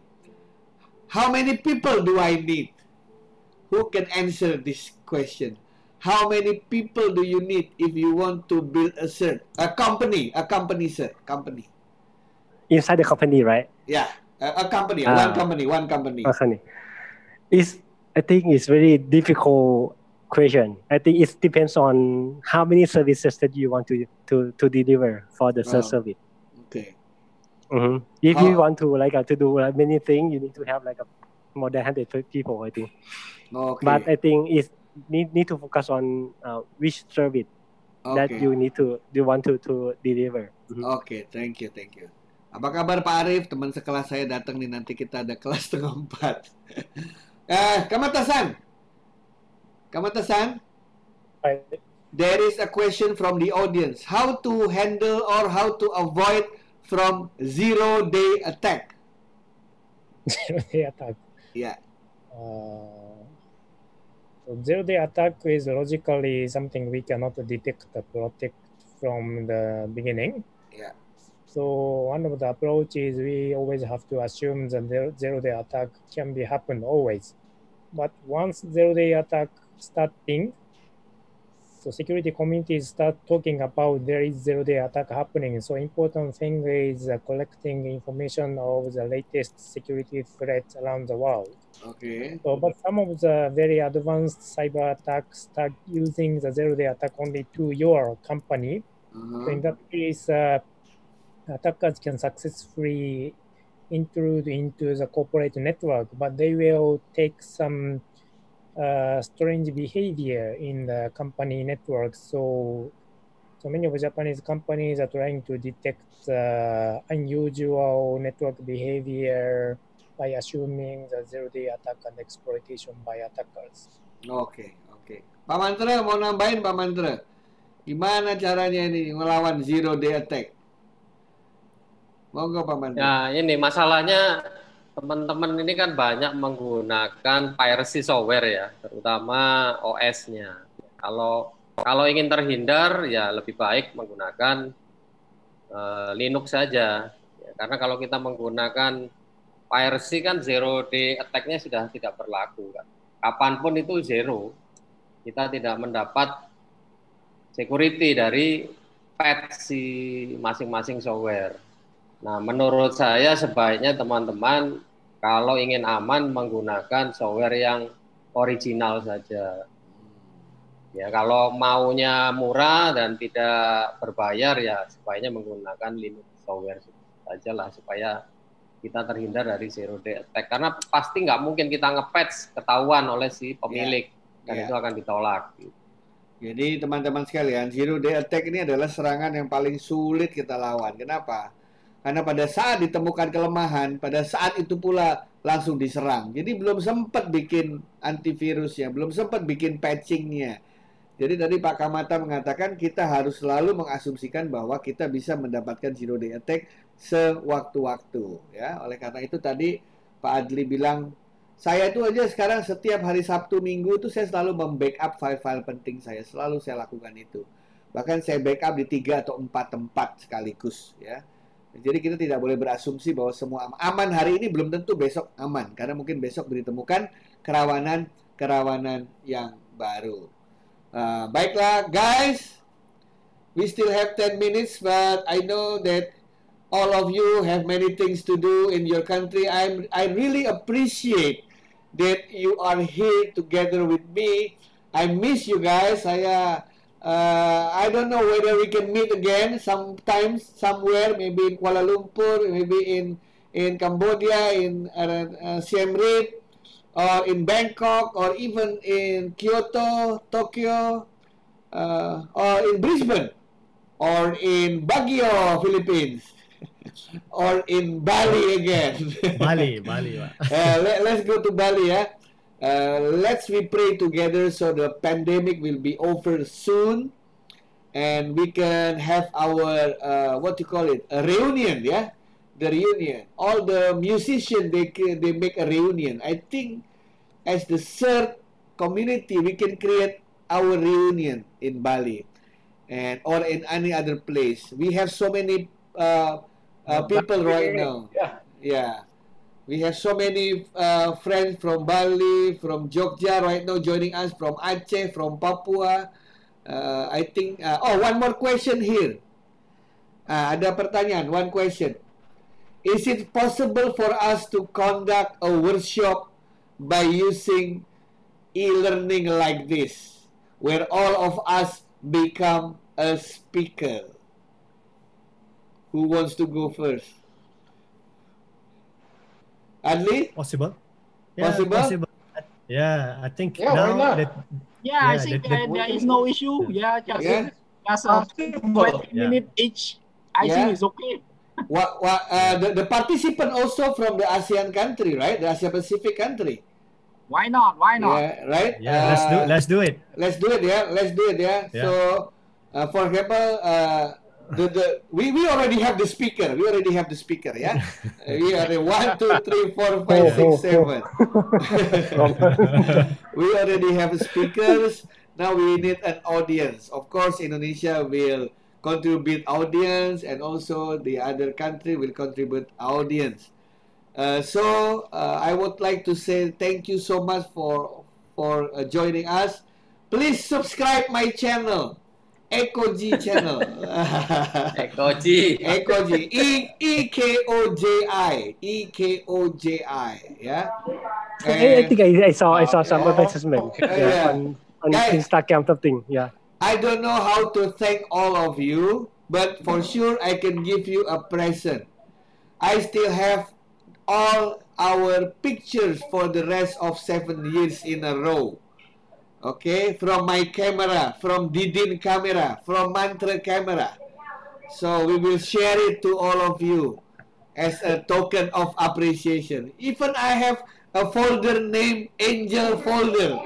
how many people do I need? Who can answer this question? How many people do you need if you want to build a cert? A company, a company cert, company. Inside the company, right? Yeah, a, a company, Ah. one company, one company. Company. It's, I think it's very difficult question. I think it depends on how many services that you want to to, to deliver for the Oh. service. Okay. Mhm. If How- you want to like uh, to do uh, many things, you need to have like a more than one hundred people, I think. Okay. But I think it's need need to focus on uh, which service that Okay. you need to you want to to deliver. Mhm. Oke, thank you, thank you. Apa kabar Pak Arif? Teman sekelas saya datang nih, nanti kita ada kelas setengah empat. eh, Kamata-san, Kamata-san, Right. there is a question from the audience. How to handle or how to avoid from zero-day attack? Zero-day attack. Yeah. Uh, so zero-day attack is logically something we cannot detect or protect from the beginning. Yeah. So one of the approaches, we always have to assume that the zero-day attack can be happen always. But once zero-day attack starting, so security communities start talking about there is zero-day attack happening. So important thing is uh, collecting information of the latest security threats around the world. Oke. So, but some of the very advanced cyber attacks start using the zero-day attack only to your company. Uh-huh. So in that case, uh, attackers can successfully intrude into the corporate network, but they will take some uh, strange behavior in the company network. So, so many of Japanese companies are trying to detect uh, unusual network behavior by assuming the zero-day attack and exploitation by attackers. Oke, oke. Pak Mantra mau nambahin, Pak Mantra. Gimana caranya ini ngelawan zero day attack? Monggo Pak Mantra. Ya, ini masalahnya teman-teman ini kan banyak menggunakan piracy software ya, terutama O S-nya. Kalau kalau ingin terhindar ya lebih baik menggunakan uh, Linux saja. Ya, karena kalau kita menggunakan piracy kan zero day attack-nya sudah tidak berlaku kan. Kapanpun itu zero. Kita tidak mendapat security dari patch si masing-masing software. Nah, menurut saya sebaiknya teman-teman kalau ingin aman menggunakan software yang original saja. Ya, kalau maunya murah dan tidak berbayar ya sebaiknya menggunakan Linux software saja lah supaya kita terhindar dari zero day attack. Karena pasti nggak mungkin kita nge-patch ketahuan oleh si pemilik yeah. dan yeah. itu akan ditolak. Jadi teman-teman sekalian, zero day attack ini adalah serangan yang paling sulit kita lawan. Kenapa? Karena pada saat ditemukan kelemahan, pada saat itu pula langsung diserang. Jadi belum sempat bikin antivirusnya, belum sempat bikin patchingnya. Jadi tadi Pak Kamata mengatakan kita harus selalu mengasumsikan bahwa kita bisa mendapatkan zero day attack sewaktu-waktu. Ya, oleh karena itu tadi Pak Adli bilang, saya itu aja sekarang setiap hari Sabtu Minggu itu saya selalu membackup file-file penting saya, selalu saya lakukan itu. Bahkan saya backup di tiga atau empat tempat sekaligus. Ya. Jadi kita tidak boleh berasumsi bahwa semua aman. Aman hari ini belum tentu besok aman, karena mungkin besok ditemukan kerawanan-kerawanan yang baru. Uh, baiklah guys, we still have ten minutes, but I know that all of you have many things to do in your country. I'm, I really appreciate that you are here together with me. I miss you guys. Saya Uh, I don't know whether we can meet again sometimes, somewhere, maybe in Kuala Lumpur, maybe in in Cambodia, in uh, uh, Siem Reap, or in Bangkok, or even in Kyoto, Tokyo, uh, or in Brisbane, or in Baguio, Philippines, or in Bali again. Bali, Bali. uh, let, let's go to Bali, yeah. Uh, let's we pray together so the pandemic will be over soon and we can have our uh, what you call it, a reunion, yeah, the reunion. All the musicians, they they make a reunion. I think as the third community, we can create our reunion in Bali, and or in any other place. We have so many uh, uh, people right now. Yeah. Yeah. We have so many uh, friends from Bali, from Jogja right now joining us, from Aceh, from Papua. Uh, I think, uh, oh, one more question here. Uh, ada pertanyaan, one question. Is it possible for us to conduct a workshop by using e-learning like this, where all of us become a speaker? Who wants to go first? Adli? Possible. Yeah, Possible? possible. Yeah, I think Yeah, why now not? that Yeah, I Yeah, think that- that- uh, there is no issue. Yeah, just, Yeah. just uh, twenty Yeah. minutes each. I Yeah. think it's okay. What, what, uh, the, the participant also from the ASEAN country, right? The Asia Pacific country. Why not? Why not? Yeah, right? yeah, let's do Uh, let's do it. Let's do it, yeah. Let's do it, yeah. Yeah. So, uh, for example, uh, the the we, we already have the speaker. We already have the speaker, yeah. Uh, we are the one, two, three, four, five, six, seven. We already have speakers. Now we need an audience. Of course, Indonesia will contribute audience, and also the other country will contribute audience. Uh, so uh, I would like to say thank you so much for for uh, joining us. Please subscribe my channel, Ekoji channel. Ekoji. Ekoji, E E K O J I, E K O J I, yeah. I, I think I, I saw I saw some Oh, advertisement okay. yeah, Yeah. on on Guys. Instagram something. Yeah. I don't know how to thank all of you, but for sure I can give you a present. I still have all our pictures for the rest of seven years in a row. Okay, from my camera, from Didin camera, from Mantra camera. So we will share it to all of you as a token of appreciation. Even I have a folder named Angel Folder.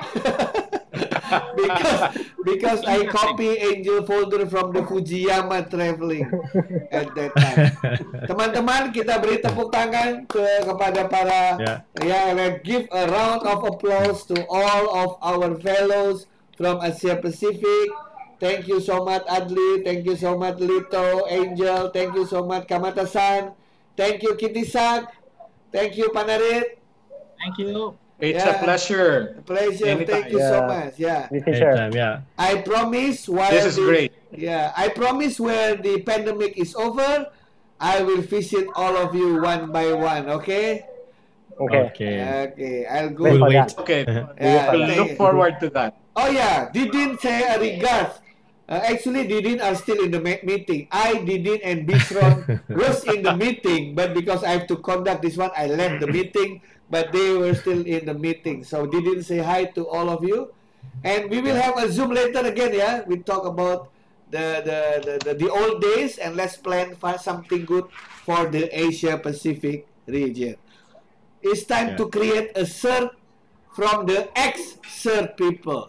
because because I copy Angel Folder from the Fujiyama traveling at that time. Teman-teman, kita beri tepuk tangan ke kepada para Yeah. ya, let's give a round of applause to all of our fellows from Asia Pacific. Thank you so much Adli, thank you so much Lito, Angel, thank you so much Kamata-san, thank you Kitisak, thank you Panarit. Thank you. It's Yeah. a pleasure. Pleasure, Anytime. thank you so Yeah. much. Yeah. Anytime, yeah. I promise while This is the- great. Yeah, I promise where the pandemic is over, I will visit all of you one by one, okay? Okay. Okay. Okay, I'll go. Wait We'll for wait. that. Okay. Yeah, We'll thank look you. forward to that. Oh yeah, Didin say a regards. Uh, actually, Didin are still in the me- meeting. I, Didin, and Bistron was in the meeting, but because I have to conduct this one, I left the meeting, but they were still in the meeting. So Didin say hi to all of you. And we will have a Zoom later again, yeah? We talk about the, the, the, the, the old days, and let's plan for something good for the Asia Pacific region. It's time Yeah. to create a C E R T from the ex-C E R T people.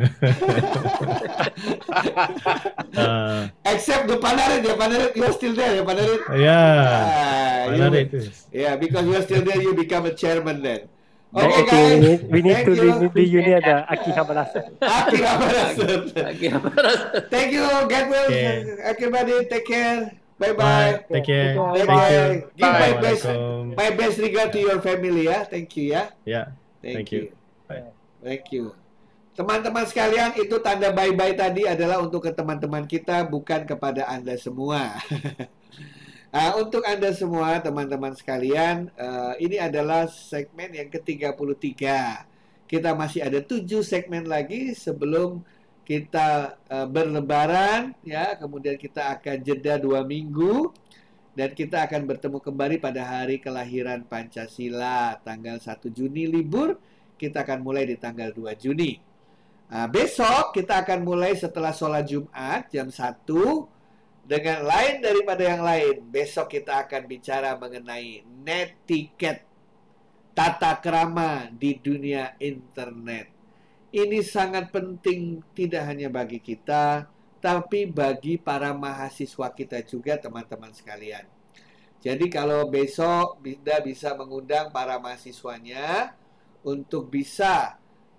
Uh, Except the Panarit, yeah, Panarit, you're still there, yeah, Panarit. yeah. Ah, you- Panarit is- yeah, because you're still there, you become a chairman then. I Okay, think we guys. need we need Thank to you. re- reunion the Akihabara. Aki Abarasur. Lagi apa? Thank you, get well, Okay. everybody. Take care. Bye Bye. bye. Take care. Bye Thank bye. you. Give my best, Assalamualaikum. my best regard to your family, ya. Thank you, ya. Yeah. Thank, Thank you. you. Bye. Thank you. Teman-teman sekalian, itu tanda bye-bye tadi adalah untuk ke teman-teman kita, bukan kepada Anda semua. Nah, untuk Anda semua, teman-teman sekalian, uh, ini adalah segmen yang ke tiga puluh tiga. Kita masih ada tujuh segmen lagi sebelum kita uh, berlebaran, ya. Kemudian kita akan jeda dua minggu. Dan kita akan bertemu kembali pada hari kelahiran Pancasila, tanggal satu Juni libur. Kita akan mulai di tanggal dua Juni. Nah, besok kita akan mulai setelah sholat Jumat jam satu. Dengan lain daripada yang lain, besok kita akan bicara mengenai netiquette, tata krama di dunia internet. Ini sangat penting tidak hanya bagi kita, tapi bagi para mahasiswa kita juga, teman-teman sekalian. Jadi kalau besok Binda bisa mengundang para mahasiswanya untuk bisa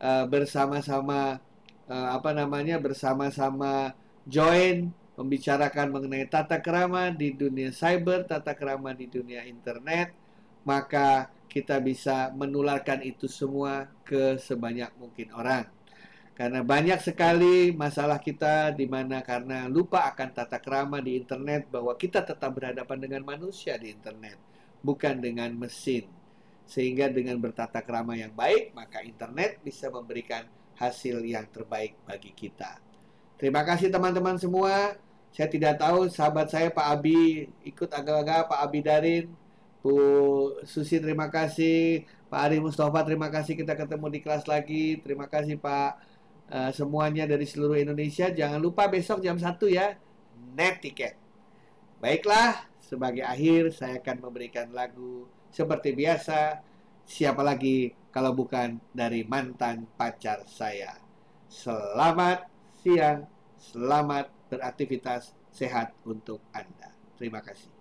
uh, bersama-sama uh, apa namanya bersama-sama join membicarakan mengenai tata krama di dunia cyber, tata krama di dunia internet, maka kita bisa menularkan itu semua ke sebanyak mungkin orang. Karena banyak sekali masalah kita di mana karena lupa akan tata krama di internet, bahwa kita tetap berhadapan dengan manusia di internet, bukan dengan mesin. Sehingga dengan bertata krama yang baik, maka internet bisa memberikan hasil yang terbaik bagi kita. Terima kasih teman-teman semua. Saya tidak tahu sahabat saya Pak Abi ikut agak-agak, Pak Abi Darin, Bu Susi terima kasih, Pak Ari Mustafa terima kasih, kita ketemu di kelas lagi. Terima kasih Pak uh, semuanya dari seluruh Indonesia. Jangan lupa besok jam satu ya, net tiket. Baiklah, sebagai akhir saya akan memberikan lagu seperti biasa. Siapa lagi kalau bukan dari mantan pacar saya. Selamat siang, selamat beraktivitas, sehat untuk Anda. Terima kasih.